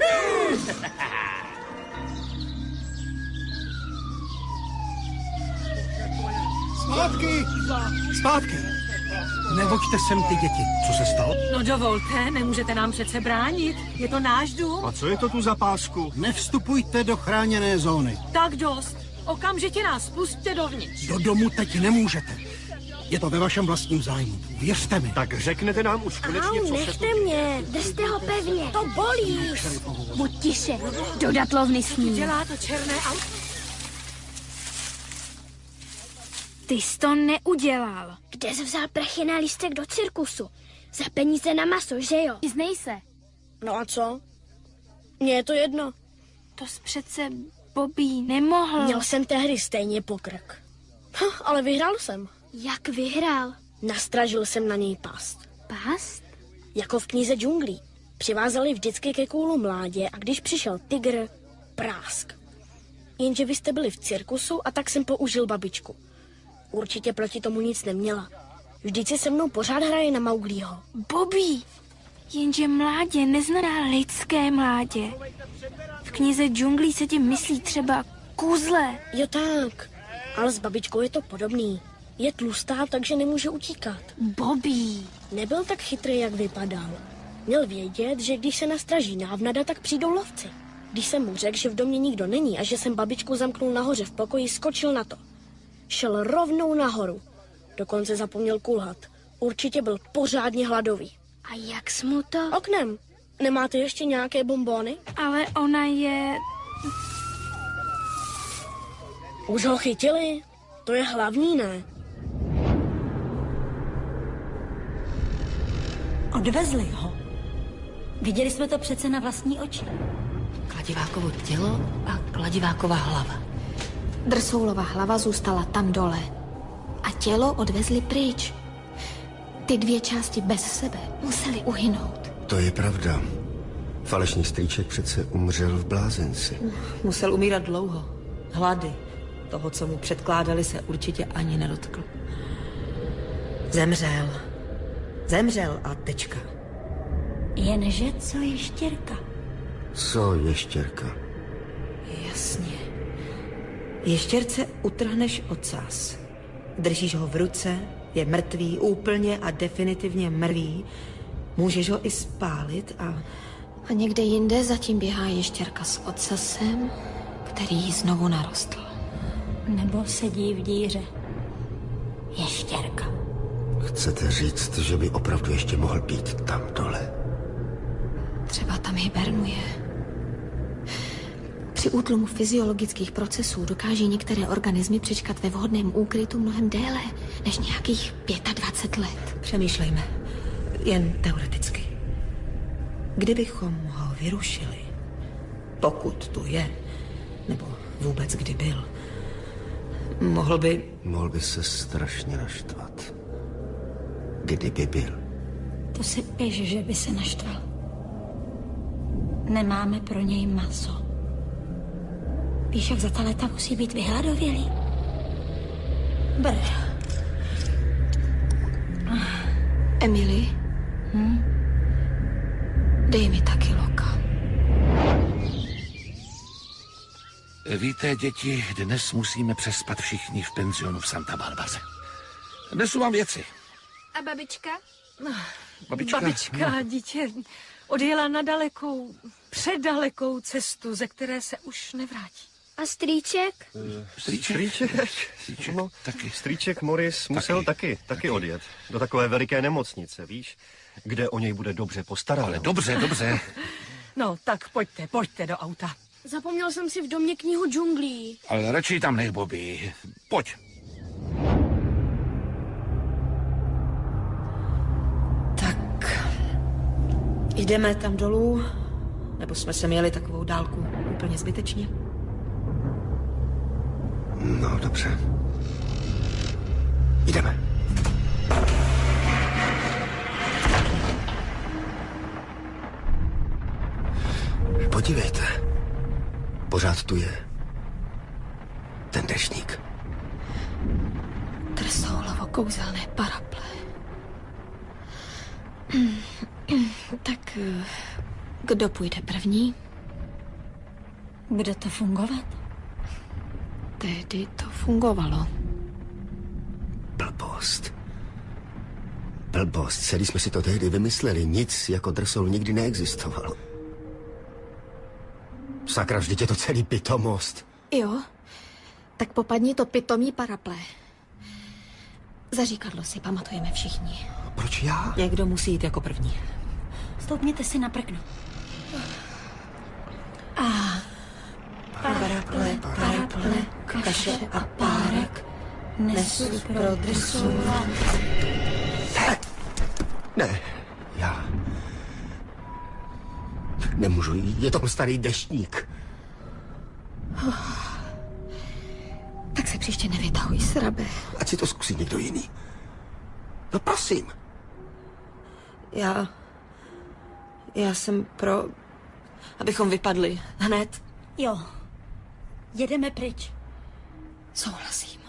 Zpátky! Zpátky! Nevoďte sem ty děti. Co se stalo? No dovolte, nemůžete nám přece bránit. Je to náš dům. A co je to tu za pásku? Nevstupujte do chráněné zóny. Tak dost. Okamžitě nás pusťte dovnitř. Do domu teď nemůžete. Je to ve vašem vlastním zájmu. Věřte mi. Tak řeknete nám už konečně, Au, co nechte se... mě. Držte ho pevně. To bolí. Buď tiše. Do datlovny s ním. Dělá to černé auto. Ty jsi to neudělal. Kde jsi vzal prachy na lístek do cirkusu? Za peníze na maso, že jo? Znej se. No a co? Mně je to jedno. To jsi přece, Bobby, nemohl. Měl jsem tehdy stejně pokrk. Hm, ale vyhrál jsem. Jak vyhrál? Nastražil jsem na něj past. Past? Jako v knize džunglí. Přivázali vždycky ke kůlu mládě a když přišel tygr, prásk. Jenže vy jste byli v cirkusu a tak jsem použil babičku. Určitě proti tomu nic neměla. Vždyť si se mnou pořád hraje na Mauglího. Bobby, jenže mládě neznamená lidské mládě. V knize džunglí se tím myslí třeba kůzle. Jo tak, ale s babičkou je to podobný. Je tlustá, takže nemůže utíkat. Bobby. Nebyl tak chytrý, jak vypadal. Měl vědět, že když se nastraží návnada, tak přijdou lovci. Když jsem mu řekl, že v domě nikdo není a že jsem babičku zamknul nahoře v pokoji, skočil na to. Šel rovnou nahoru. Dokonce zapomněl kulhat. Určitě byl pořádně hladový. A jak jsi mu to? Oknem. Nemáte ještě nějaké bonbony? Ale ona je... Už ho chytili? To je hlavní, ne? Odvezli ho. Viděli jsme to přece na vlastní oči. Kladivákovo tělo a Kladivákova hlava. Drsoulova hlava zůstala tam dole a tělo odvezli pryč. Ty dvě části bez sebe museli uhynout. To je pravda. Falešný strýček přece umřel v blázenci. Musel umírat dlouho. Hlady. Toho, co mu předkládali, se určitě ani nedotkl. Zemřel. Zemřel a tečka. Jenže co je štěrka? Co je štěrka? Jasně. Ještěrce utrhneš ocas. Držíš ho v ruce, je mrtvý, úplně a definitivně mrtvý. Můžeš ho i spálit a... A někde jinde zatím běhá ještěrka s ocasem, který znovu narostl. Nebo sedí v díře. Ještěrka. Chcete říct, že by opravdu ještě mohl být tam dole? Třeba tam hibernuje. Při útlumu fyziologických procesů dokáží některé organismy přečkat ve vhodném úkrytu mnohem déle než nějakých dvacet pět let. Přemýšlejme. Jen teoreticky. Kdybychom ho vyrušili, pokud tu je, nebo vůbec kdy byl, mohl by... Mohl by se strašně naštvat. Kdyby byl. To si piš, že by se naštval. Nemáme pro něj maso. Víš, jak za ta léta musí být vyhladovělý? Brr. Emily, hm? Dej mi taky loka. Víte, děti, dnes musíme přespat všichni v penzionu v Santa Barbaře. Nesu vám věci. A babička? No, Babička? Babička, No. dítě, odjela na dalekou, předalekou cestu, ze které se už nevrátí. A strýček? Strýček? Strýček? Strýček, no, taky. Strýček Morris musel taky, taky, taky odjet. Do takové veliké nemocnice, víš? Kde o něj bude dobře postaráno. Ale dobře, dobře. No, tak pojďte, pojďte do auta. Zapomněl jsem si v domě knihu džunglí. Ale radši tam nech, Bobby. Pojď. Tak, jdeme tam dolů, nebo jsme se měli takovou dálku úplně zbytečně? No, dobře. Jdeme. Podívejte. Pořád tu je. deštník. Drsoulovo kouzelné paraple. Tak kdo půjde první? Bude to fungovat? Tehdy to fungovalo. Blbost. Blbost. Celý jsme si to tehdy vymysleli. Nic jako drsoul nikdy neexistovalo. Sakra, vždyť je to celý pitomost. Jo, tak popadni to pitomí paraple. Zaříkadlo si pamatujeme všichni. Proč já? Někdo musí jít jako první. Stoupněte si na prkno. A paraple, paraple, kaše a párek nesu pro drsoula. Ne, já... Nemůžu jít, je to starý deštník. Tak se příště nevytahuj, srabe. Ať si to zkusí někdo jiný. No prosím. Já... Já jsem pro... Abychom vypadli. Hned. Jo. Jedeme pryč. Souhlasím.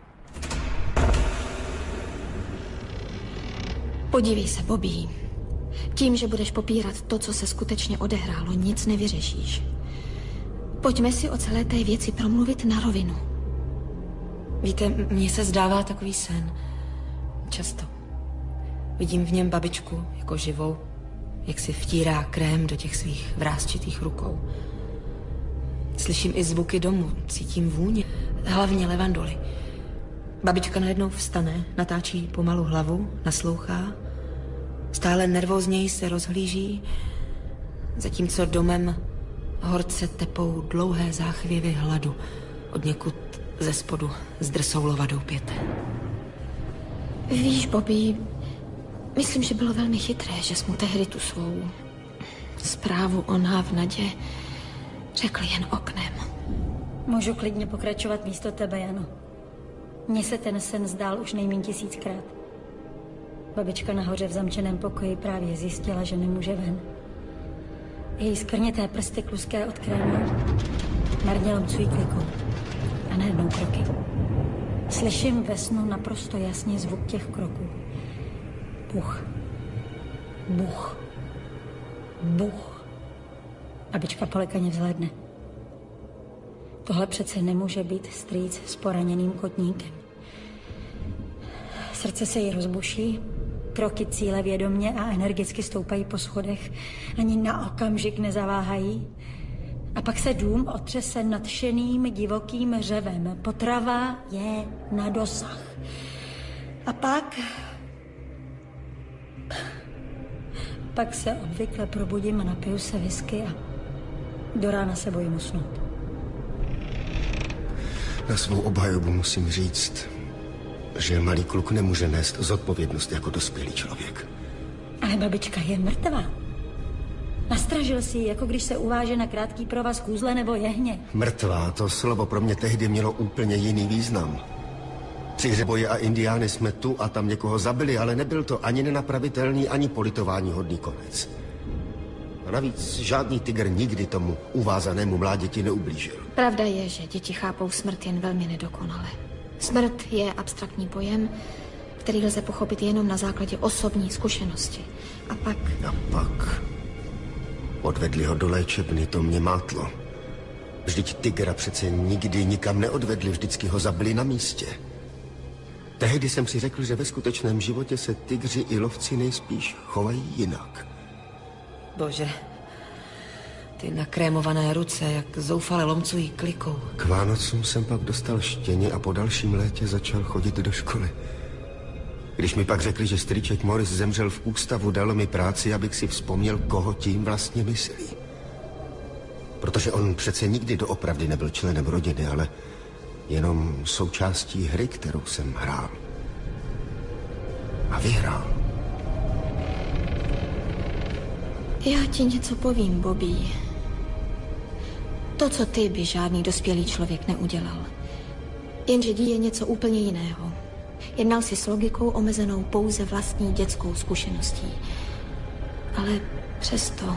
Podívej se, Bobby. Tím, že budeš popírat to, co se skutečně odehrálo, nic nevyřešíš. Pojďme si o celé té věci promluvit na rovinu. Víte, mně se zdává takový sen. Často. Vidím v něm babičku jako živou, jak si vtírá krém do těch svých vrásčitých rukou. Slyším i zvuky domu, cítím vůně, hlavně levandoly. Babička najednou vstane, natáčí pomalu hlavu, naslouchá, stále nervózněji se rozhlíží, zatímco domem horce tepou dlouhé záchvěvy hladu od někud ze spodu z drsoulova doupěte. Víš, Bobby, myslím, že bylo velmi chytré, že jsi mu tehdy tu svou zprávu o návnadě řekl jen oknem. Můžu klidně pokračovat místo tebe, Jano. Mně se ten sen zdál už nejméně tisíckrát. Babička nahoře v zamčeném pokoji právě zjistila, že nemůže ven. Její skrněté prsty kluské od krému marně lomcují klikou. A najednou kroky. Slyším ve snu naprosto jasně zvuk těch kroků. Buch. Buch. Buch. Babička polekaně vzhlédne. Tohle přece nemůže být strýc s poraněným kotníkem. Srdce se jí rozbuší, kroky cíle vědomně a energicky stoupají po schodech, ani na okamžik nezaváhají. A pak se dům otřese nadšeným divokým řevem. Potrava je na dosah. A pak... Pak se obvykle probudím a napiju se whisky a do rána se bojím usnout. Na svou obhajobu musím říct, že malý kluk nemůže nést zodpovědnost jako dospělý člověk. Ale babička je mrtvá. Nastražil si ji, jako když se uváže na krátký provaz kůzle nebo jehně. Mrtvá, to slovo pro mě tehdy mělo úplně jiný význam. Při hře boje a indiány jsme tu a tam někoho zabili, ale nebyl to ani nenapravitelný, ani politování hodný konec. A navíc žádný tygr nikdy tomu uvázanému mláděti neublížil. Pravda je, že děti chápou smrt jen velmi nedokonale. Smrt je abstraktní pojem, který lze pochopit jenom na základě osobní zkušenosti. A pak... A pak... Odvedli ho do léčebny, to mě mátlo. Vždyť tygra přece nikdy nikam neodvedli, vždycky ho zabili na místě. Tehdy jsem si řekl, že ve skutečném životě se tygři i lovci nejspíš chovají jinak. Bože, ty nakrémované ruce, jak zoufale lomcují klikou. K Vánocům jsem pak dostal štěně a po dalším létě začal chodit do školy. Když mi pak řekli, že strýček Morris zemřel v ústavu, dalo mi práci, abych si vzpomněl, koho tím vlastně myslí. Protože on přece nikdy doopravdy nebyl členem rodiny, ale jenom součástí hry, kterou jsem hrál. A vyhrál. Já ti něco povím, Bobby. To, co ty, by žádný dospělý člověk neudělal. Jenže je něco úplně jiného. Jednal si s logikou omezenou pouze vlastní dětskou zkušeností. Ale přesto...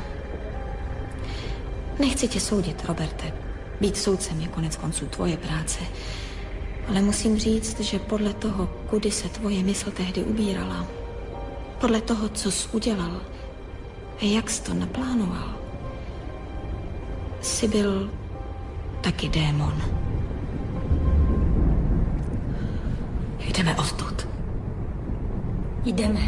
Nechci tě soudit, Roberte. Být soudcem je konec konců tvoje práce. Ale musím říct, že podle toho, kudy se tvoje mysl tehdy ubírala, podle toho, co jsi udělal a jak jsi to naplánoval, jsi byl taky démon. Jdeme odtud. Jdeme.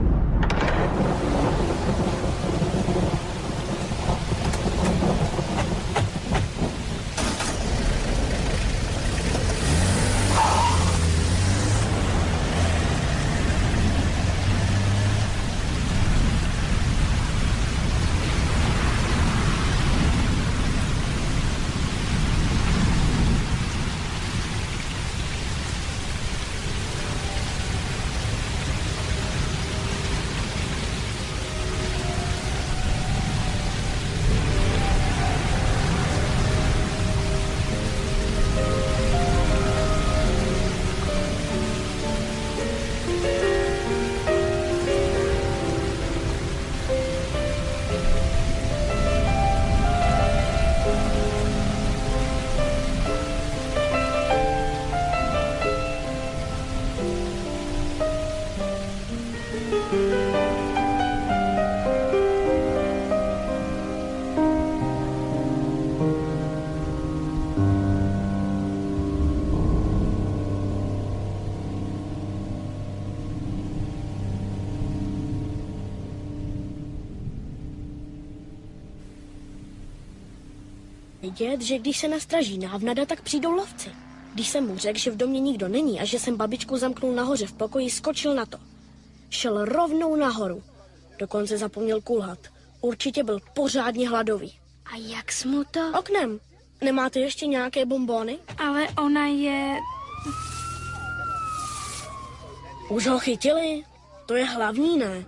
Vědět, že když se nastraží návnada, tak přijdou lovci. Když jsem mu řekl, že v domě nikdo není a že jsem babičku zamknul nahoře v pokoji, skočil na to. Šel rovnou nahoru. Dokonce zapomněl kulhat. Určitě byl pořádně hladový. A jak jsi mu to? Oknem. Nemáte ještě nějaké bonbony? Ale ona je... Už ho chytili? To je hlavní, ne?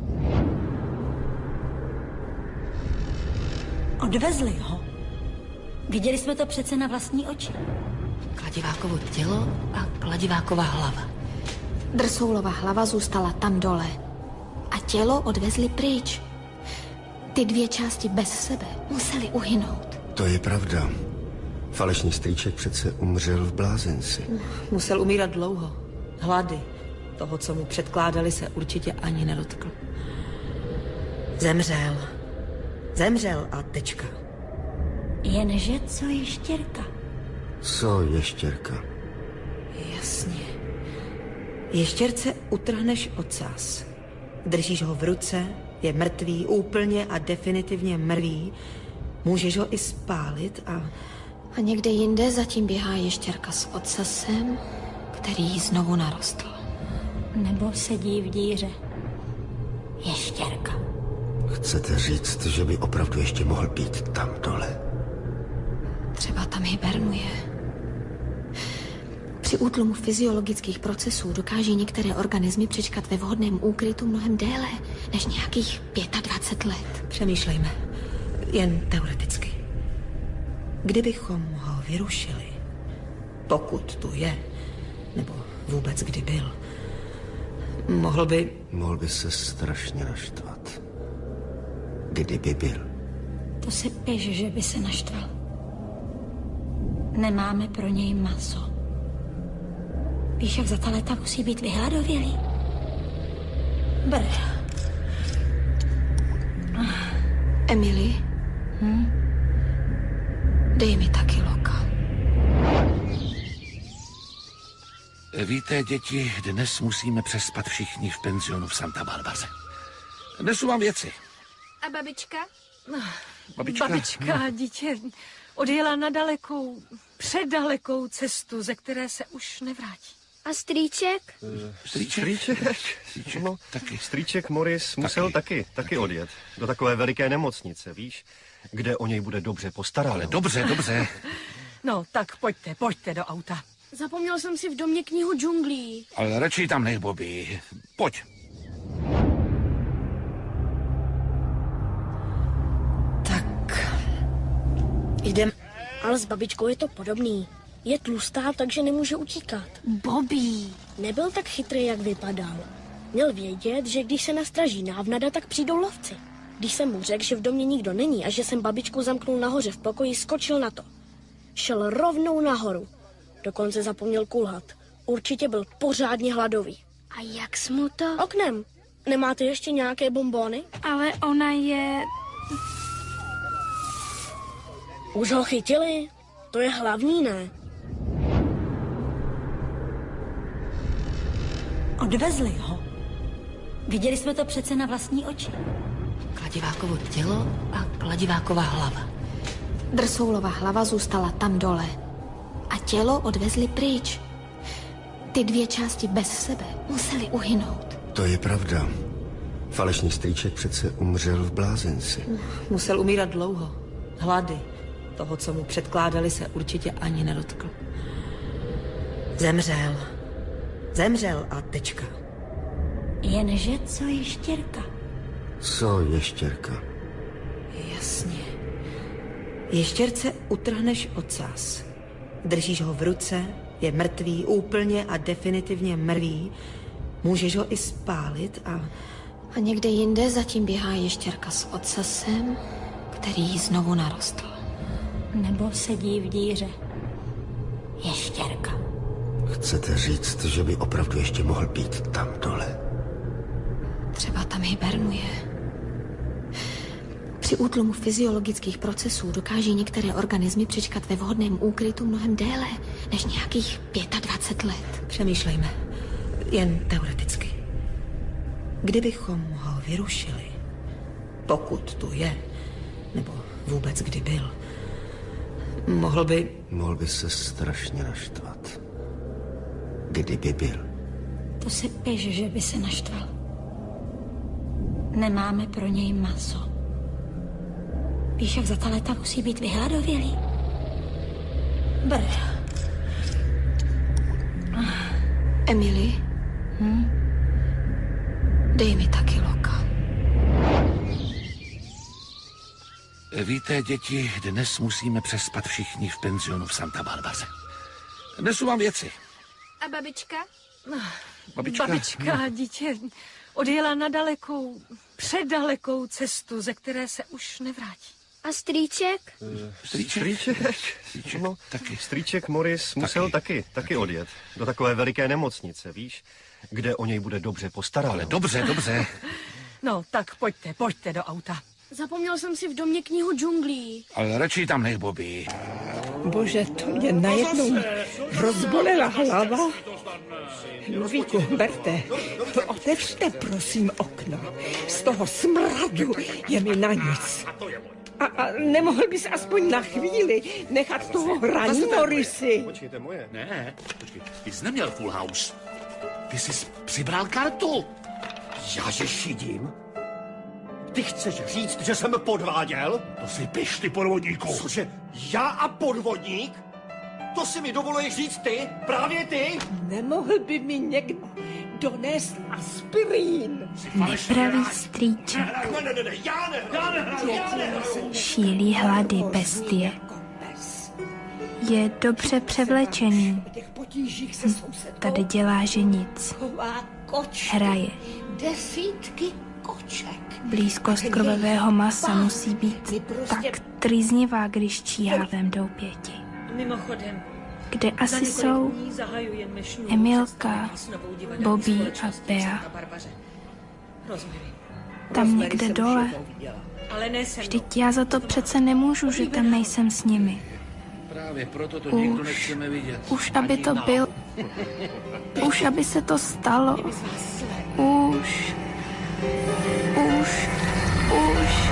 Odvezli ho. Viděli jsme to přece na vlastní oči. Kladivákovo tělo a kladiváková hlava. Drsoulova hlava zůstala tam dole a tělo odvezli pryč. Ty dvě části bez sebe museli uhynout. To je pravda. Falešný strýček přece umřel v blázinci. Musel umírat dlouho. Hlady. Toho, co mu předkládali, se určitě ani nedotkl. Zemřel. Zemřel a tečka. Jenže co ještěrka? Co ještěrka? Jasně. Ještěrce utrhneš ocas. Držíš ho v ruce, je mrtvý, úplně a definitivně mrtvý. Můžeš ho i spálit a... A někde jinde zatím běhá ještěrka s ocasem, který znovu narostl. Nebo sedí v díře. Ještěrka. Chcete říct, že by opravdu ještě mohl být tam dole? Třeba tam hibernuje. Při útlumu fyziologických procesů dokáží některé organismy přečkat ve vhodném úkrytu mnohem déle než nějakých dvacet pět let. Přemýšlejme. Jen teoreticky. Kdybychom ho vyrušili, pokud tu je, nebo vůbec kdy byl, mohl by... Mohl by se strašně naštvat. Kdyby byl. To si píš, že by se naštval. Nemáme pro něj maso. Víš, jak za ta léta musí být vyhladovělý? Brr. Emily, hm? Dej mi taky loka. Víte, děti, dnes musíme přespat všichni v penzionu v Santa Barbaře. Nesu vám věci. A babička? No, Babička, babička no. dítě, odjela na dalekou, předalekou cestu, ze které se už nevrátí. A strýček? Strýček? Strýček? No, taky. Strýček Morris musel taky, taky odjet. Do takové veliké nemocnice, víš? Kde o něj bude dobře postaráno. Ale dobře, dobře. No, tak pojďte, pojďte do auta. Zapomněl jsem si v domě knihu džunglí. Ale radši tam nej, Bobby. Pojď. Tak. Jdem. Ale s babičkou je to podobný. Je tlustá, takže nemůže utíkat. Bobby. Nebyl tak chytrý, jak vypadal. Měl vědět, že když se nastraží návnada, tak přijdou lovci. Když jsem mu řekl, že v domě nikdo není a že jsem babičku zamknul nahoře v pokoji, skočil na to. Šel rovnou nahoru. Dokonce zapomněl kulhat. Určitě byl pořádně hladový. A jak jsi mu to? Oknem. Nemáte ještě nějaké bonbony? Ale ona je... Už ho chytili? To je hlavní, ne? Odvezli ho. Viděli jsme to přece na vlastní oči. Kladivákovo tělo a kladiváková hlava. Drsoulova hlava zůstala tam dole. A tělo odvezli pryč. Ty dvě části bez sebe museli uhynout. To je pravda. Falešný strýček přece umřel v blázinci. Musel umírat dlouho. Hlady. Toho, co mu předkládali, se určitě ani nedotkl. Zemřel. Zemřel a tečka. Jenže co ještěrka? Co ještěrka? Jasně. Ještěrce utrhneš ocas. Držíš ho v ruce, je mrtvý, úplně a definitivně mrtvý. Můžeš ho i spálit a... A někde jinde zatím běhá ještěrka s ocasem, který znovu narostl. Nebo sedí v díře. Ještěrka. Chcete říct, že by opravdu ještě mohl být tam dole? Třeba tam hibernuje. Při útlumu fyziologických procesů dokáží některé organismy přečkat ve vhodném úkrytu mnohem déle než nějakých dvacet pět let. Přemýšlejme. Jen teoreticky. Kdybychom ho vyrušili, pokud tu je, nebo vůbec kdy byl, mohl by... Mohl by se strašně naštvat. Kdyby byl. To si piš, že by se naštval. Nemáme pro něj maso. Víš, jak za ta léta musí být vyhladovělý? Brr. Emily? Hm? Dej mi taky loka. Víte, děti, dnes musíme přespat všichni v penzionu v Santa Barbaře. Nesu vám věci. A babička? No, Babička? Babička, dítě, odjela na dalekou, předalekou cestu, ze které se už nevrátí. A strýček? Strýček? Strýček? Strýček? No, taky. Strýček Morris musel taky, taky odjet. Do takové veliké nemocnice, víš? Kde o něj bude dobře postaráno. Ale dobře, dobře. No, tak pojďte, pojďte do auta. Zapomněl jsem si v domě knihu džunglí. Ale radši tam nech, Bobby. Bože, to mě najednou rozbolela hlava. Ludvíku, Berte, otevřte prosím okno. Z toho smradu je mi na nic. A, a nemohl bys aspoň na chvíli nechat toho hraní, Morrisi? Počkejte, moje. Ne, počkej, ty jsi neměl full house. Ty jsi přibral kartu. Já že šidím? Ty chceš říct, že jsem podváděl? To si piš, ty podvodníku. Cože, já a podvodník? To si mi dovoluješ říct ty? Právě ty? Nemohl by mi někdo donést aspirín? Nepravý strýček. Ne, ne, ne, ne, já ne, já ne, já ne. Šílí hlady bestie. Je dobře převlečený. Tady dělá, že nic. Hraje. Desítky koček. Blízkost krvavého masa musí být tak trýznivá, když číhá vem doupěti. Mimochodem, Kde asi jsou Emilka, Bobby a Bea. Tam někde dole. Vždyť já za to přece nemůžu, že tam nejsem s nimi. Právě proto to nikdo nechceme vidět. Už aby to byl. Už aby se to stalo. Už. Už. Už.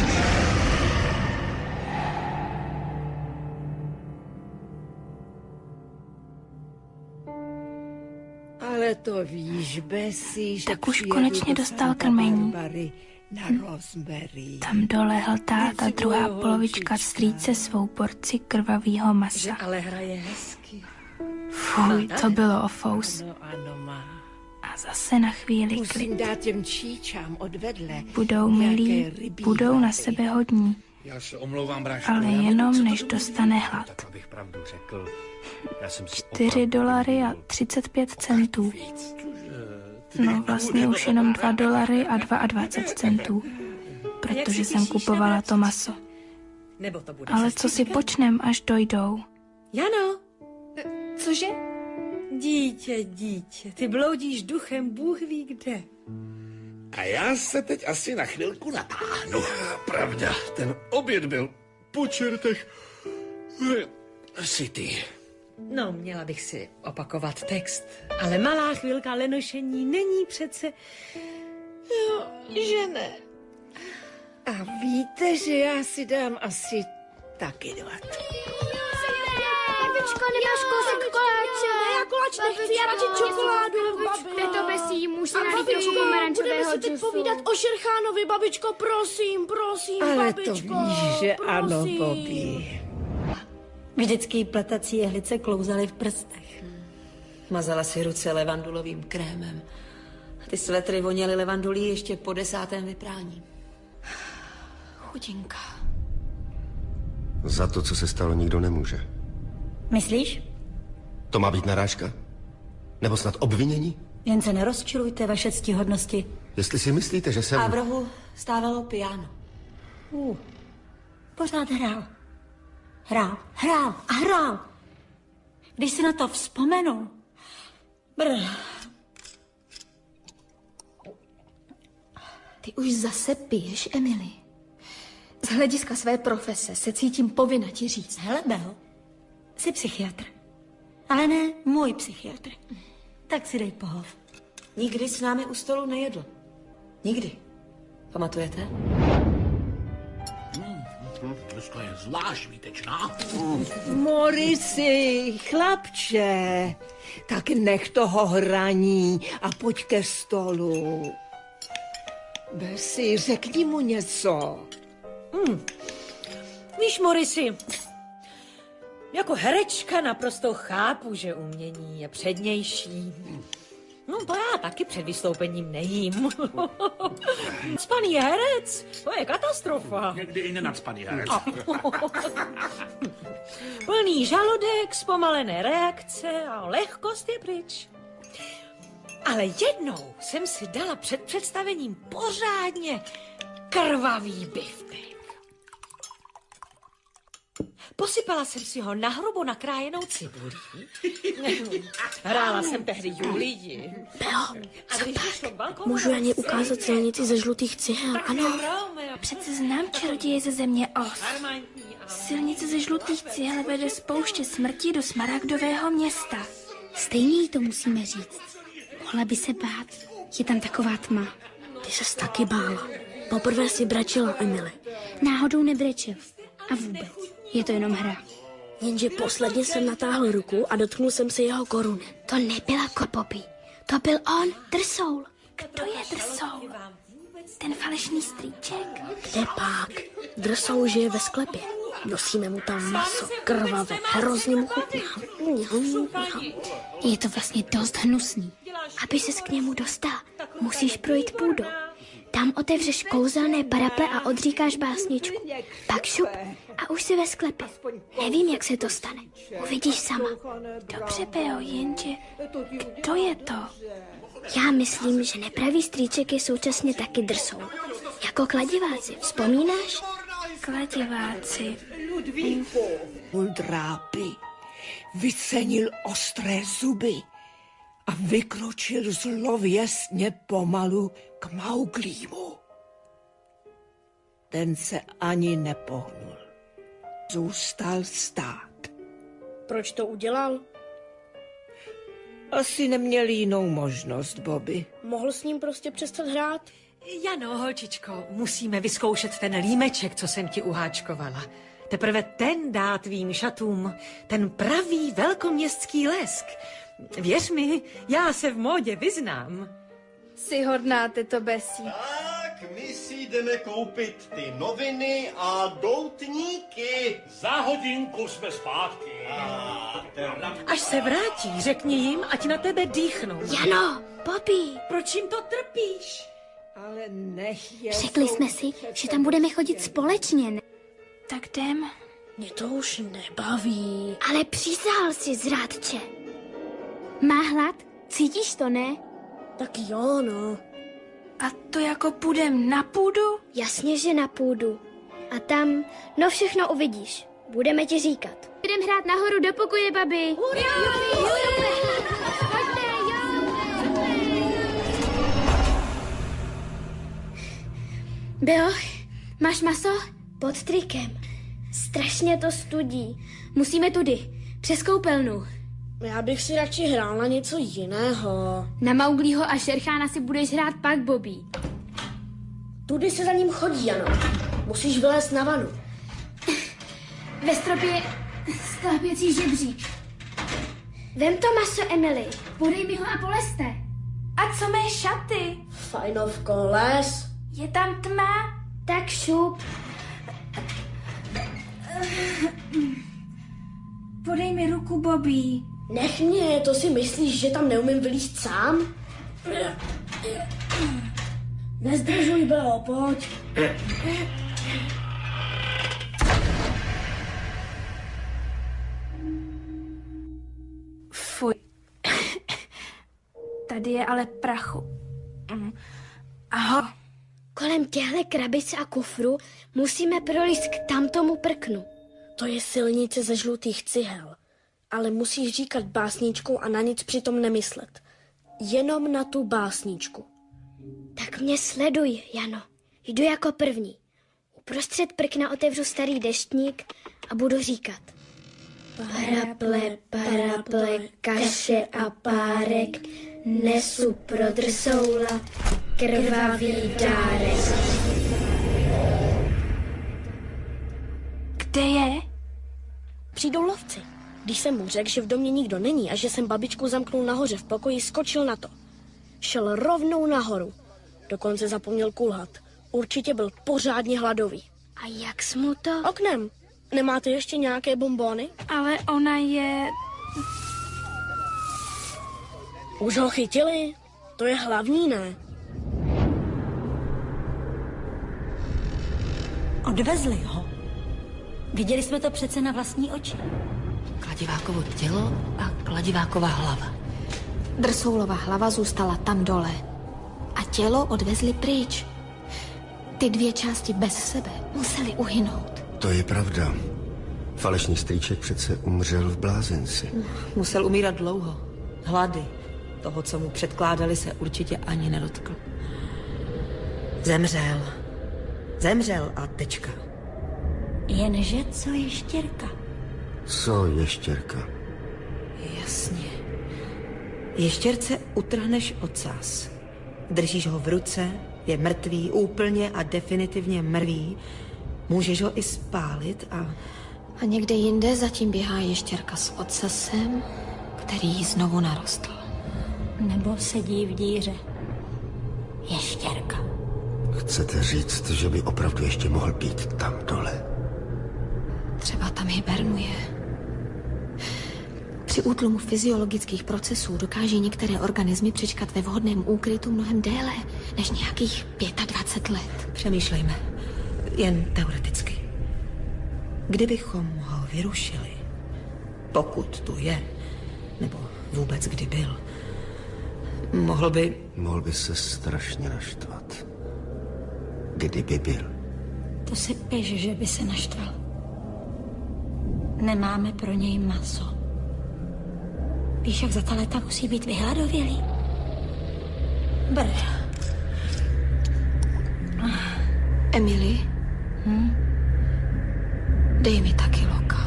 Ale to víš, Bessie, že Tak už konečně dostal krmení. Na Rosemary. Tam dole hltá ta druhá polovička strýce svou porci krvavýho masa. ale hraje hezky. Fuj, to bylo ofous. Ano, ano, má. A zase na chvíli Musím klid. dát těm číčám odvedle. Budou milí, budou na sebe hodní. Já se omlouvám, bráško. Ale jenom než dostane hlad. Abych pravdu řekl, já jsem si Čtyři dolary a třicet pět centů. No vlastně už jenom dva dolary a dvacet dva centů. Protože jsem kupovala to maso. Nebo to bude Ale co si počnem, až dojdou? Jano, Cože? Dítě, dítě, ty bloudíš duchem, Bůh ví kde. A já se teď asi na chvilku natáhnu. Pravda, ten oběd byl po čertech. Asi ty. No, měla bych si opakovat text, ale malá chvilka lenošení není přece... Jo, že ne. A víte, že já si dám asi taky dva. Babičko, nemáš kousek koláče? Ne, já koláč nechci, já radši čokoládu. Kde to besí, musí nalít babičko, trochu pomerančového budeme si teď džusu. povídat o Šerchánovi, babičko, prosím, prosím, Ale babičko. to víš, že ano, prosím. Bobby. Vždycky pletací jehlice klouzaly v prstech. Mazala si ruce levandulovým krémem. Ty svetry voněly levandulí ještě po desátém vyprání. Chudinka. Za to, co se stalo, nikdo nemůže. Myslíš? To má být narážka? Nebo snad obvinění? Jen se nerozčilujte, vaše ctihodnosti. Jestli si myslíte, že jsem... A v rohu stávalo piano. Uh, pořád hrál. Hrál, hrál a hrál. Když si na to vzpomenu... Brr. Ty už zase piješ, Emily. Z hlediska své profese se cítím povinna ti říct. Hele, Bel, jsi psychiatr. Ale ne můj psychiatr. Tak si dej pohov. Nikdy s námi u stolu nejedl. Nikdy. Pamatujete? Hmm, dneska je zvlášť výtečná. Morisi, chlapče, tak nech toho hraní a pojď ke stolu. Besi, řekni mu něco. Hmm. Víš, Morisi, jako herečka naprosto chápu, že umění je přednější. No to já taky před vystoupením nejím. Spaný herec, to je katastrofa. Někdy i nenacpaný herec. Plný žaludek, zpomalené reakce a lehkost je pryč. Ale jednou jsem si dala před představením pořádně krvavý biftek. Posypala jsem si ho na hrubo nakrájenou cibulí. Hrála jsem tehdy Julii. Belo, co pak? Můžu na ně ukázat silnici ze žlutých cihel, ano. Přece znám čaroděje ze země Oz. Silnice ze žlutých cihel vede z pouště smrti do smaragdového města. Stejně jí to musíme říct. Mohla by se bát. Je tam taková tma. Ty ses taky bála. Poprvé si brečela, Emily. Náhodou nebrečel. A vůbec. Je to jenom hra. Jenže posledně jsem natáhl ruku a dotknul jsem se jeho koruny. To nebyla Kopopy. To byl on, Drsoul. Kdo je Drsoul? Ten falešný strýček? Kde pak? Drsoul žije ve sklepě. Nosíme mu tam maso, krvavé, hrozně mu chutná. Je to vlastně dost hnusný. Aby ses k němu dostal, musíš projít půdou. Tam otevřeš kouzelné paraple a odříkáš básničku. Pak šup a už jsi ve sklepě. Nevím, jak se to stane. Uvidíš sama. Dobře, Beo, jenže kdo je to? Já myslím, že nepravý strýček je současně taky Drsoul. Jako kladiváci, vzpomínáš? Kladiváci. Drápy, vycenil ostré zuby a vykročil zlověstně pomalu k Mauglímu. Ten se ani nepohnul. Zůstal stát. Proč to udělal? Asi neměl jinou možnost, Bobby. Mohl s ním prostě přestat hrát? Jano, holčičko, musíme vyzkoušet ten límeček, co jsem ti uháčkovala. Teprve ten dá tvým šatům ten pravý velkoměstský lesk. Věř mi, já se v módě vyznám. Jsi hodná, teto Besí. Tak, my si jdeme koupit ty noviny a doutníky. Za hodinku jsme zpátky. Až se vrátí, řekni jim, ať na tebe dýchnou. Jano, Bobby. Proč jim to trpíš? Ale nech je... Řekli jsme si, že tam budeme chodit společně, ne? Tak jdem. Mě to už nebaví. Ale přizál si, zrádče. Má hlad? Cítíš to, ne? Tak jo, no. A to jako půjdem na půdu? Jasně, že na půdu. A tam, no všechno uvidíš. Budeme ti říkat. jdem hrát nahoru do pokoje, babi. Bylo, máš maso? Pod trikem. Strašně to studí. Musíme tudy, přes koupelnu. Já bych si radši hrál na něco jiného. Na Mauglího a Šerchána si budeš hrát pak, Bobby. Tudy se za ním chodí, Jano. Musíš vylézt na vanu. Ve stropě sklápěcí žebřík. Vem to maso, Emily. Podej mi ho a polezte. A co mé šaty? Fajnovko, les. Je tam tma? Tak šup. Podej mi ruku, Bobby. Nech mě, to si myslíš, že tam neumím vylízt sám? Nezdržuj, Belo, pojď. Fuj. Tady je ale prachu. Aho. Kolem těhle krabic a kufru musíme prolízt k tamtomu prknu. To je silnice ze žlutých cihel. Ale musíš říkat básničku a na nic přitom nemyslet. Jenom na tu básničku. Tak mě sleduj, Jano. Jdu jako první. Uprostřed prkna otevřu starý deštník a budu říkat. Paraple, paraple, kaše a párek, nesu pro drsoula krvavý dárek. Kde je? Přijdou lovci. Když jsem mu řekl, že v domě nikdo není a že jsem babičku zamknul nahoře v pokoji, skočil na to. Šel rovnou nahoru. Dokonce zapomněl kulhat. Určitě byl pořádně hladový. A jak jsi mu to? Oknem. Nemáte ještě nějaké bonbony? Ale ona je... Už ho chytili? To je hlavní, ne? Odvezli ho. Viděli jsme to přece na vlastní oči. Kladivákovo tělo a Kladivákova hlava. Drsoulova hlava zůstala tam dole a tělo odvezli pryč. Ty dvě části bez sebe museli uhynout. To je pravda. Falešný strýček přece umřel v blázenci. Musel umírat dlouho. Hlady. Toho, co mu předkládali, se určitě ani nedotkl. Zemřel. Zemřel a tečka. Jenže co ještěrka? Co ještěrka? Jasně. Ještěrce utrhneš ocas. Držíš ho v ruce, je mrtvý, úplně a definitivně mrtvý. Můžeš ho i spálit a... A někde jinde zatím běhá ještěrka s ocasem, který znovu narostl. Nebo sedí v díře. Ještěrka. Chcete říct, že by opravdu ještě mohl být tam dole? Třeba tam hibernuje. Při útlumu fyziologických procesů dokáží některé organismy přečkat ve vhodném úkrytu mnohem déle než nějakých dvacet pět let. Přemýšlejme. Jen teoreticky. Kdybychom ho vyrušili, pokud tu je, nebo vůbec kdy byl, mohl by... Mohl by se strašně naštvat. Kdyby byl. To si piš, že by se naštval. Nemáme pro něj maso. Víš, jak za ta léta musí být vyhladovělý? Brr. Emily? Hm? Dej mi taky loka.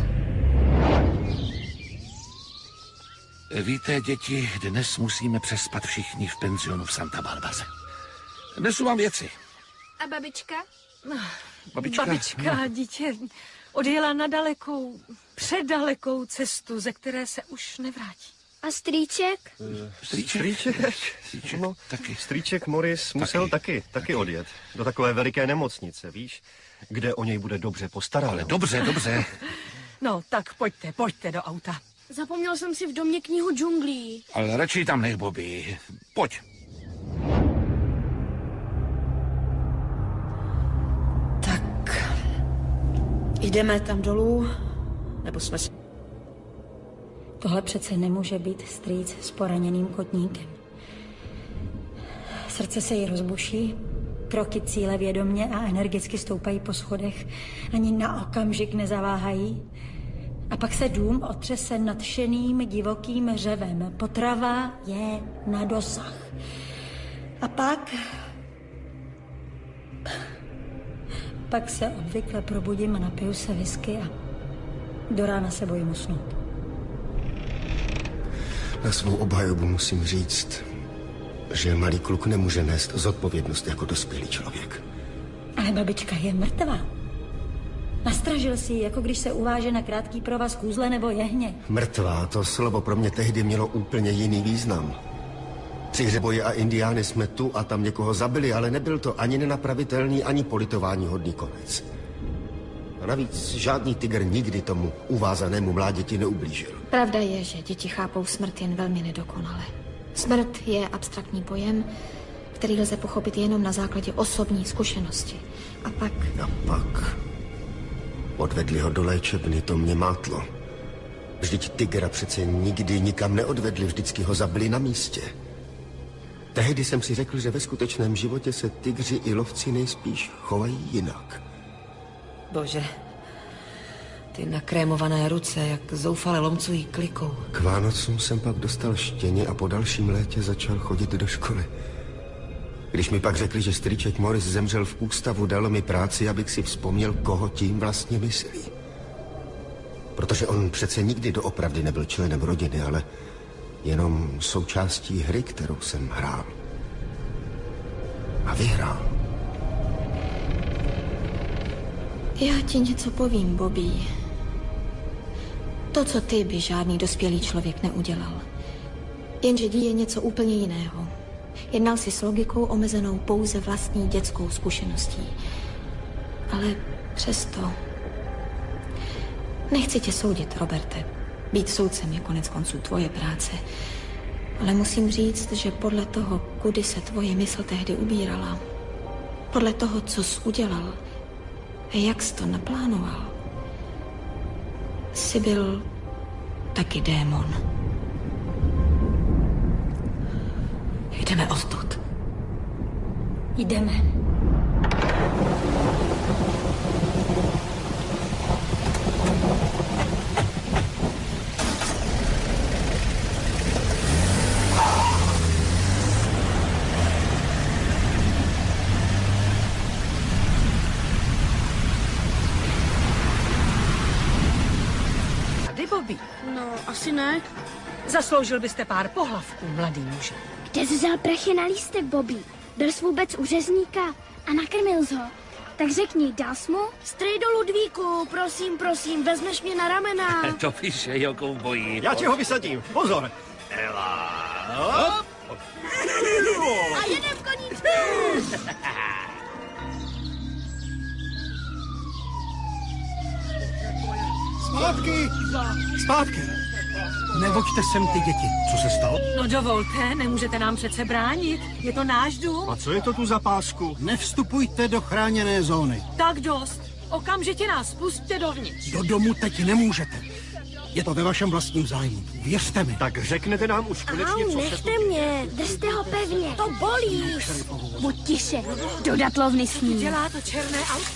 Víte, děti, dnes musíme přespat všichni v penzionu v Santa Barbaře. Nesu vám věci. A babička? Babička? Babička, dítě, odjela na dalekou, předalekou cestu, ze které se už nevrátí. A strýček? Strýček? Strýček? Strýček? No, taky. Strýček Morris musel taky, taky odjet. Do takové veliké nemocnice, víš? Kde o něj bude dobře postaráno. Ale dobře, dobře. No, tak pojďte, pojďte do auta. Zapomněl jsem si v domě knihu džunglí. Ale radši tam nech, Bobby. Pojď. Tak. Jdeme tam dolů, nebo jsme si... Tohle přece nemůže být strýc s poraněným kotníkem. Srdce se jí rozbuší, kroky cíle vědomě a energicky stoupají po schodech, ani na okamžik nezaváhají. A pak se dům otřese nadšeným divokým řevem. Potrava je na dosah. A pak... Pak se obvykle probudím a napiju se whisky a do rána se bojím usnout. Na svou obhajobu musím říct, že malý kluk nemůže nést zodpovědnost jako dospělý člověk. Ale babička je mrtvá. Nastražil si ji, jako když se uváže na krátký provaz kůzle nebo jehně. Mrtvá, to slovo pro mě tehdy mělo úplně jiný význam. Při hřeboji a indiány jsme tu a tam někoho zabili, ale nebyl to ani nenapravitelný, ani politování hodný konec. A navíc žádný tygr nikdy tomu uvázanému mláděti neublížil. Pravda je, že děti chápou smrt jen velmi nedokonale. Smrt je abstraktní pojem, který lze pochopit jenom na základě osobní zkušenosti. A pak... A pak... Odvedli ho do léčebny, to mě mátlo. Vždyť tygra přece nikdy nikam neodvedli, vždycky ho zabili na místě. Tehdy jsem si řekl, že ve skutečném životě se tygři i lovci nejspíš chovají jinak. Bože, ty nakrémované ruce, jak zoufale lomcují klikou. K Vánocům jsem pak dostal štěně a po dalším létě začal chodit do školy. Když mi pak řekli, že strýček Morris zemřel v ústavu, dalo mi práci, abych si vzpomněl, koho tím vlastně myslí. Protože on přece nikdy doopravdy nebyl členem rodiny, ale jenom součástí hry, kterou jsem hrál. A vyhrál. Já ti něco povím, Bobby. To, co ty, by žádný dospělý člověk neudělal. Jenže dí je něco úplně jiného. Jednal si s logikou omezenou pouze vlastní dětskou zkušeností. Ale přesto... Nechci tě soudit, Roberte. Být soudcem je konec konců tvoje práce. Ale musím říct, že podle toho, kudy se tvoje mysl tehdy ubírala, podle toho, co jsi udělal a jak jsi to naplánoval, jsi byl taky démon. Jdeme odtud. Jdeme. Tady, Bobby. No, asi ne. Zasloužil byste pár pohlavků, mladý muže. Kde jsi vzal prachy na lístek, Bobby? Byl jsi vůbec u řezníka a nakrmil jsi ho. Tak řekni, dal jsi mu? Strejdo Ludvíku, prosím, prosím, vezmeš mě na ramena. To píše, jo, kouboji. Já ti ho vysadím, pozor. Ela, hop. A jedem koníčku. Zpátky! Zpátky! Nevoďte sem ty děti. Co se stalo? No dovolte, nemůžete nám přece bránit. Je to náš dům. A co je to tu za pásku? Nevstupujte do chráněné zóny. Tak dost. Okamžitě nás pusťte dovnitř. Do domu teď nemůžete. Je to ve vašem vlastním zájmu. Věřte mi. Tak řeknete nám už konečně, Au, co se nechte mě. Držte ho pevně. To bolí. Buď tiše, do datlovny s ním. Dělá to černé auto.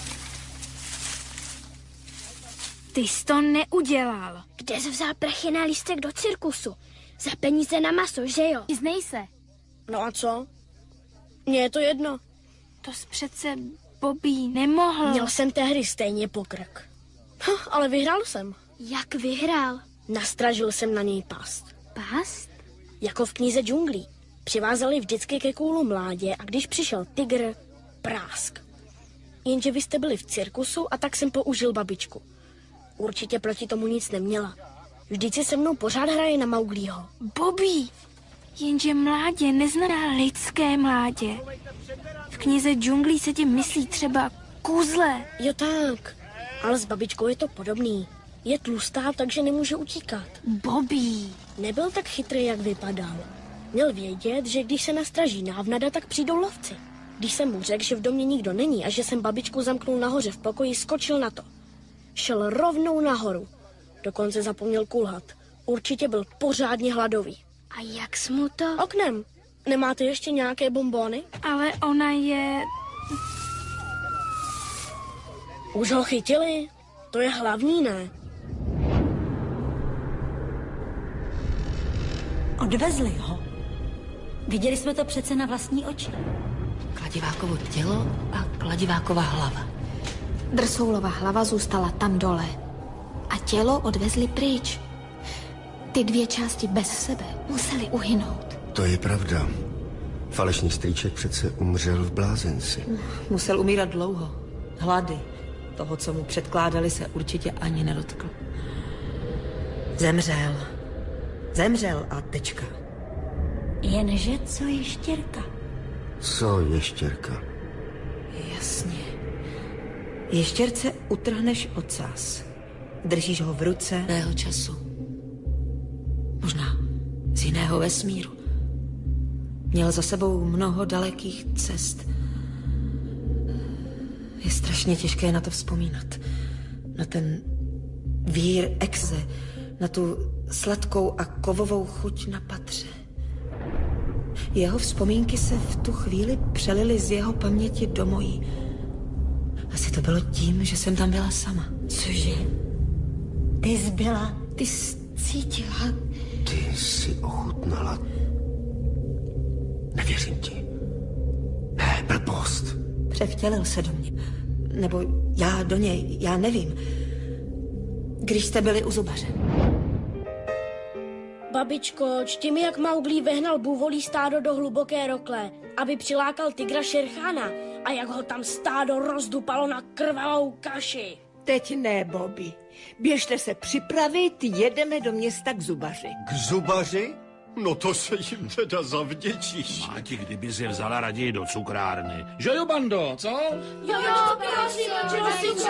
Ty jsi to neudělal. Kde jsi vzal prachy na lístek do cirkusu? Za peníze na maso, že jo? Znej se. No a co? Mně je to jedno. To jsi přece, Bobby, nemohl. Měl jsem té hry stejně pokrk. Huh, ale vyhrál jsem. Jak vyhrál? Nastražil jsem na něj past. Past? Jako v knize džunglí. Přivázali vždycky ke kůlu mládě a když přišel tygr, prásk. Jenže vy jste byli v cirkusu a tak jsem použil babičku. Určitě proti tomu nic neměla. Vždyť si se mnou pořád hraje na Mauglího. Bobby, jenže mládě neznamená lidské mládě. V knize džunglí se tím myslí třeba kůzle. Jo tak, ale s babičkou je to podobný. Je tlustá, takže nemůže utíkat. Bobby. Nebyl tak chytrý, jak vypadal. Měl vědět, že když se nastraží návnada, tak přijdou lovci. Když jsem mu řekl, že v domě nikdo není a že jsem babičku zamknul nahoře v pokoji, skočil na to. Šel rovnou nahoru. Dokonce zapomněl kulhat. Určitě byl pořádně hladový. A jak jsi mu to? Oknem. Nemáte ještě nějaké bonbony? Ale ona je... Už ho chytili? To je hlavní, ne? Odvezli ho. Viděli jsme to přece na vlastní oči. Kladivákovo tělo a Kladivákova hlava. Drsoulova hlava zůstala tam dole a tělo odvezli pryč. Ty dvě části bez sebe museli uhynout. To je pravda. Falešný strýček přece umřel v blázenci. Musel umírat dlouho. Hlady. Toho, co mu předkládali, se určitě ani nedotkl. Zemřel. Zemřel a tečka. Jenže co ještěrka? Co ještěrka? Jasně. Ještěrce utrhneš ocas. Držíš ho v ruce Tého času. Možná z jiného vesmíru. Měl za sebou mnoho dalekých cest. Je strašně těžké na to vzpomínat. Na ten vír exze, na tu sladkou a kovovou chuť na patře. Jeho vzpomínky se v tu chvíli přelily z jeho paměti do mojí. Asi to bylo tím, že jsem tam byla sama. Cože? Ty jsi byla? Ty jsi cítila? Ty jsi ochutnala. Nevěřím ti. Ne, blbost. Převtělil se do mě. Nebo já do něj, já nevím. Když jste byli u zubaře. Babičko, čti mi, jak Mauglí vehnal bůvolí stádo do hluboké rokle, aby přilákal tygra Šerchána a jak ho tam stádo rozdupalo na krvavou kaši. Teď ne, Bobby. Běžte se připravit, jedeme do města k zubaři. K zubaři? No to se jim teda zavděčíš. Máti, kdyby si je vzala raději do cukrárny. Že jo, bando, co? Jo, jo, prosím, prosím,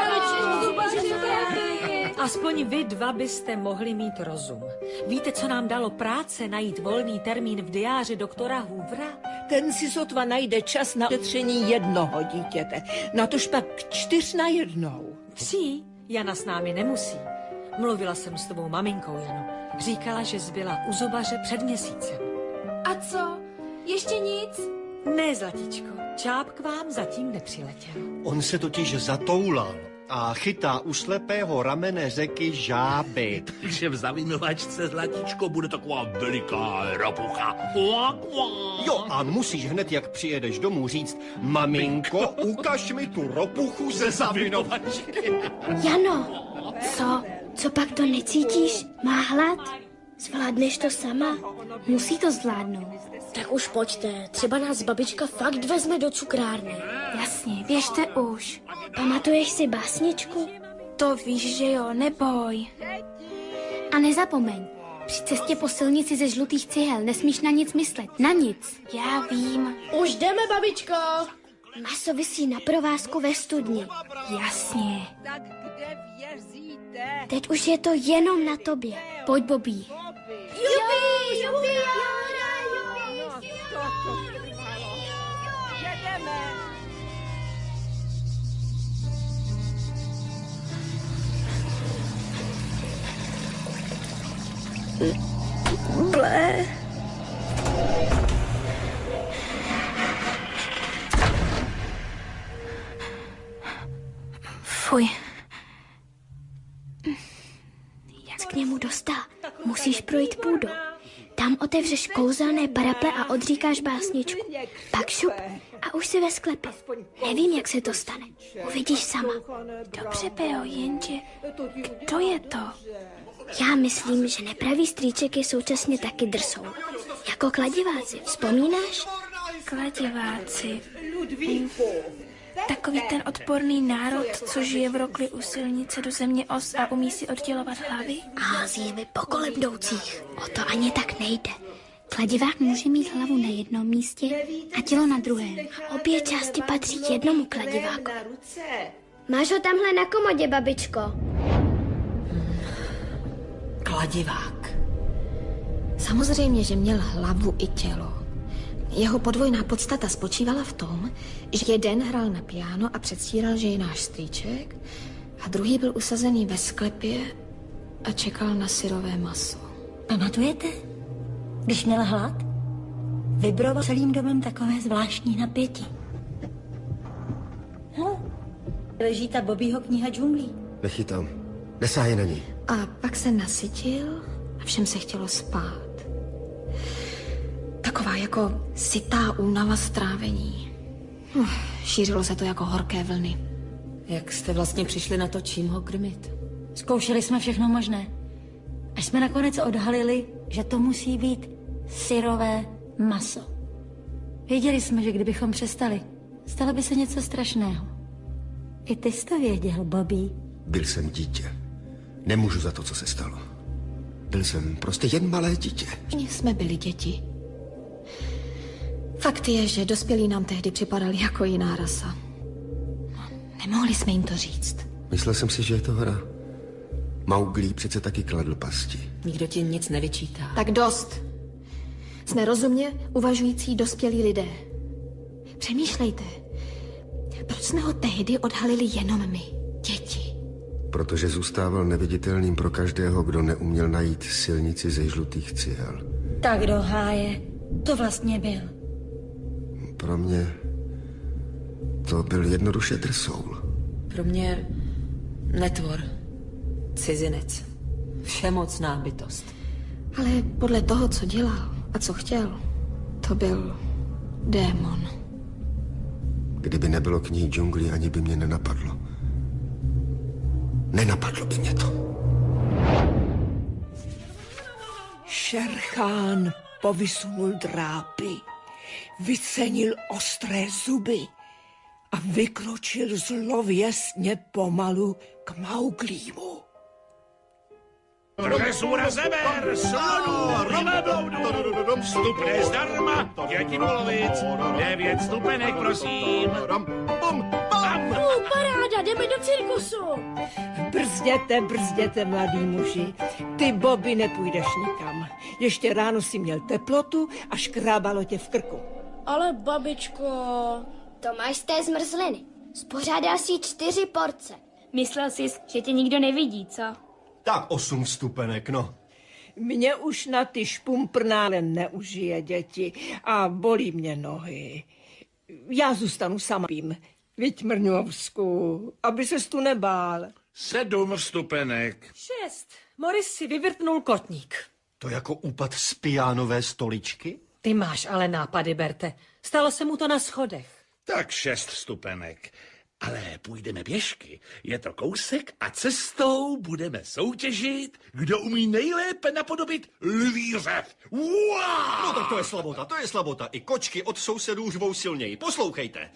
Aspoň vy dva byste mohli mít rozum. Víte, co nám dalo práce najít volný termín v diáři doktora Hoovera? Ten si sotva najde čas na šetření jednoho dítěte. Natož pak čtyř na jednou. Tří? Jana s námi nemusí. Mluvila jsem s tvou maminkou, Jano. Říkala, že zbyla u zubaře před měsícem. A co? Ještě nic? Ne, zlatíčko. Čáp k vám zatím nepřiletěl. On se totiž zatoulal a chytá u slepého ramene řeky žáby. Takže v zavinovačce, zlatíčko, bude taková veliká ropucha. Jo, a musíš hned, jak přijedeš domů, říct: maminko, ukaž mi tu ropuchu ze zavinovačky. Jano, co? Co pak to necítíš? Má hlad? Zvládneš to sama? Musí to zvládnout. Tak už pojďte, třeba nás babička fakt vezme do cukrárny. Jasně, běžte už. Pamatuješ si básničku? To víš, že jo, neboj. A nezapomeň, při cestě po silnici ze žlutých cihel nesmíš na nic myslet. Na nic. Já vím. Už jdeme, babičko. Maso visí na provázku ve studni. Jasně. Tak kde vězíte? Teď už je to jenom na tobě. Pojď, Bobby. Jupi, jupi, No, to to trvalo. Jedeme. Ble. Fuj. Jak k němu dostat? Musíš projít půdou. Tam otevřeš kouzelné paraple a odříkáš básničku. Pak šup a už si ve sklepě. Nevím, jak se to stane. Uvidíš sama. Dobře, Peo, jenže kdo je to? Já myslím, že nepravý strýček je současně taky drsou. Jako kladiváci, vzpomínáš? Kladiváci. Takový ten odporný národ, co žije v rokli u silnice do země os a umí si oddělovat hlavy? A hází je po kolem jdoucích. O to ani tak nejde. Kladivák může mít hlavu na jednom místě a tělo na druhém. Obě části patří jednomu kladiváku. Máš ho tamhle na komodě, babičko. Kladivák. Samozřejmě, že měl hlavu i tělo. Jeho podvojná podstata spočívala v tom, že jeden hrál na piano a předstíral, že je náš strýček, a druhý byl usazený ve sklepě a čekal na syrové maso. Pamatujete? Když měla hlad, vibroval celým domem takové zvláštní napětí. No, leží ta Bobbyho kniha džunglí. Nechytám. Nesáhej na ní. A pak se nasytil a všem se chtělo spát. Taková jako sytá únava strávení. Uf, šířilo se to jako horké vlny. Jak jste vlastně přišli na to, čím ho krmit? Zkoušeli jsme všechno možné. Až jsme nakonec odhalili, že to musí být syrové maso. Věděli jsme, že kdybychom přestali, stalo by se něco strašného. I ty jsi to věděl, Bobby. Byl jsem dítě. Nemůžu za to, co se stalo. Byl jsem prostě jen malé dítě. My jsme byli děti. Fakt je, že dospělí nám tehdy připadali jako jiná rasa. Nemohli jsme jim to říct. Myslel jsem si, že je to hra. Mauglí přece taky kladl pasti. Nikdo ti nic nevyčítá. Tak dost. Jsme rozumně uvažující dospělí lidé. Přemýšlejte. Proč jsme ho tehdy odhalili jenom my, děti? Protože zůstával neviditelným pro každého, kdo neuměl najít silnici ze žlutých cihel. Tak do háje to vlastně byl. Pro mě to byl jednoduše drsoul. Pro mě netvor, cizinec, všemocná bytost. Ale podle toho, co dělal a co chtěl, to byl démon. Kdyby nebylo knih džunglí, ani by mě nenapadlo. Nenapadlo by mě to. Šerchán povysunul drápy, vycenil ostré zuby a vykročil zlověstně pomalu k Mauglímu. Profesura Zeber, slonu, rybabloudu, vstupné zdarma, děti mluvic, devět stupenek, prosím. Uh, paráda, jdeme do cirkusu. Brzděte, brzděte, mladý muži. Ty, Bobby, nepůjdeš nikam. Ještě ráno si měl teplotu a škrábalo tě v krku. Ale babičko... To máš z té zmrzliny. Spořádal si čtyři porce. Myslel jsi, že tě nikdo nevidí, co? Tak osm vstupenek, no. Mě už na ty špumprnále neužije, děti, a bolí mě nohy. Já zůstanu sama pím. Viď, Mrňovsku, aby ses tu nebál. Sedm vstupenek. Šest. Morris si vyvrtnul kotník. To jako úpad z piánové stoličky? Ty máš ale nápady, Berte. Stalo se mu to na schodech. Tak šest vstupenek. Ale půjdeme pěšky. Je to kousek a cestou budeme soutěžit, kdo umí nejlépe napodobit lví řev. Wow! No tak to je slabota, to je slabota. I kočky od sousedů řvou silněji. Poslouchejte.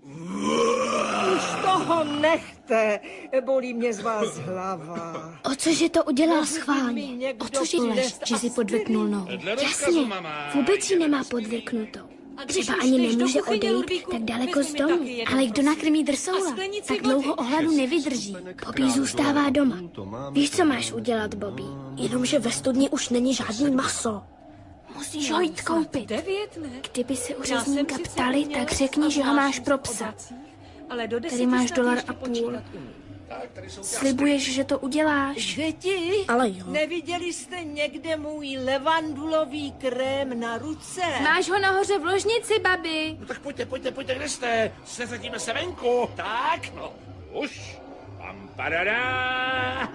Už toho nechte, bolí mě z vás hlava. O cože to udělal schválně? O cože lež, že si podvrknul nohu? Jasně, vůbec ji nemá podvrknutou. Třeba ani nemůže odejít tak daleko z domu. Ale kdo nakrmí drsoula, tak dlouho ohladu nevydrží. Bobby zůstává doma. Víš, co máš udělat, Bobby? Jenomže ve studni už není žádný maso. Musíš ho jít koupit. Kdyby se u řezníka ptali, tak řekni, že ho máš pro psa. Tady máš dolar a půl. Slibuješ, že to uděláš? Děti, ale jo. Neviděli jste někde můj levandulový krém na ruce? Máš ho nahoře v ložnici, babi. No tak pojďte, pojďte, pojďte, kde jste? Seřadíme se venku. Tak, no, už. Pam, parada.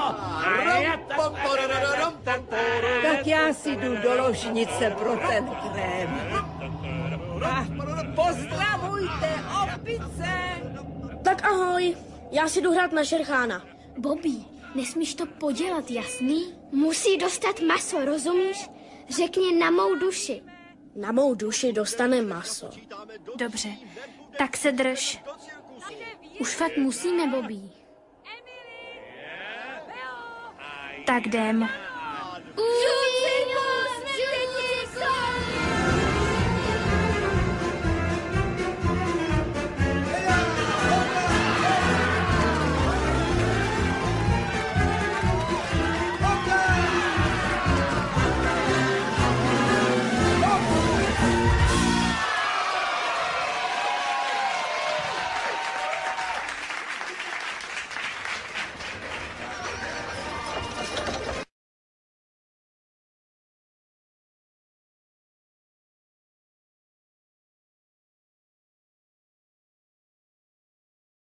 Tak já si jdu do ložnice pro ten krém. A pozdravujte, opice! Tak ahoj, já si jdu hrát na Šerchána. Bobby, nesmíš to podělat, jasný? Musí dostat maso, rozumíš? Řekni na mou duši. Na mou duši dostane maso. Dobře, tak se drž. Už fakt musíme, Bobby. Tak jdem. Uh!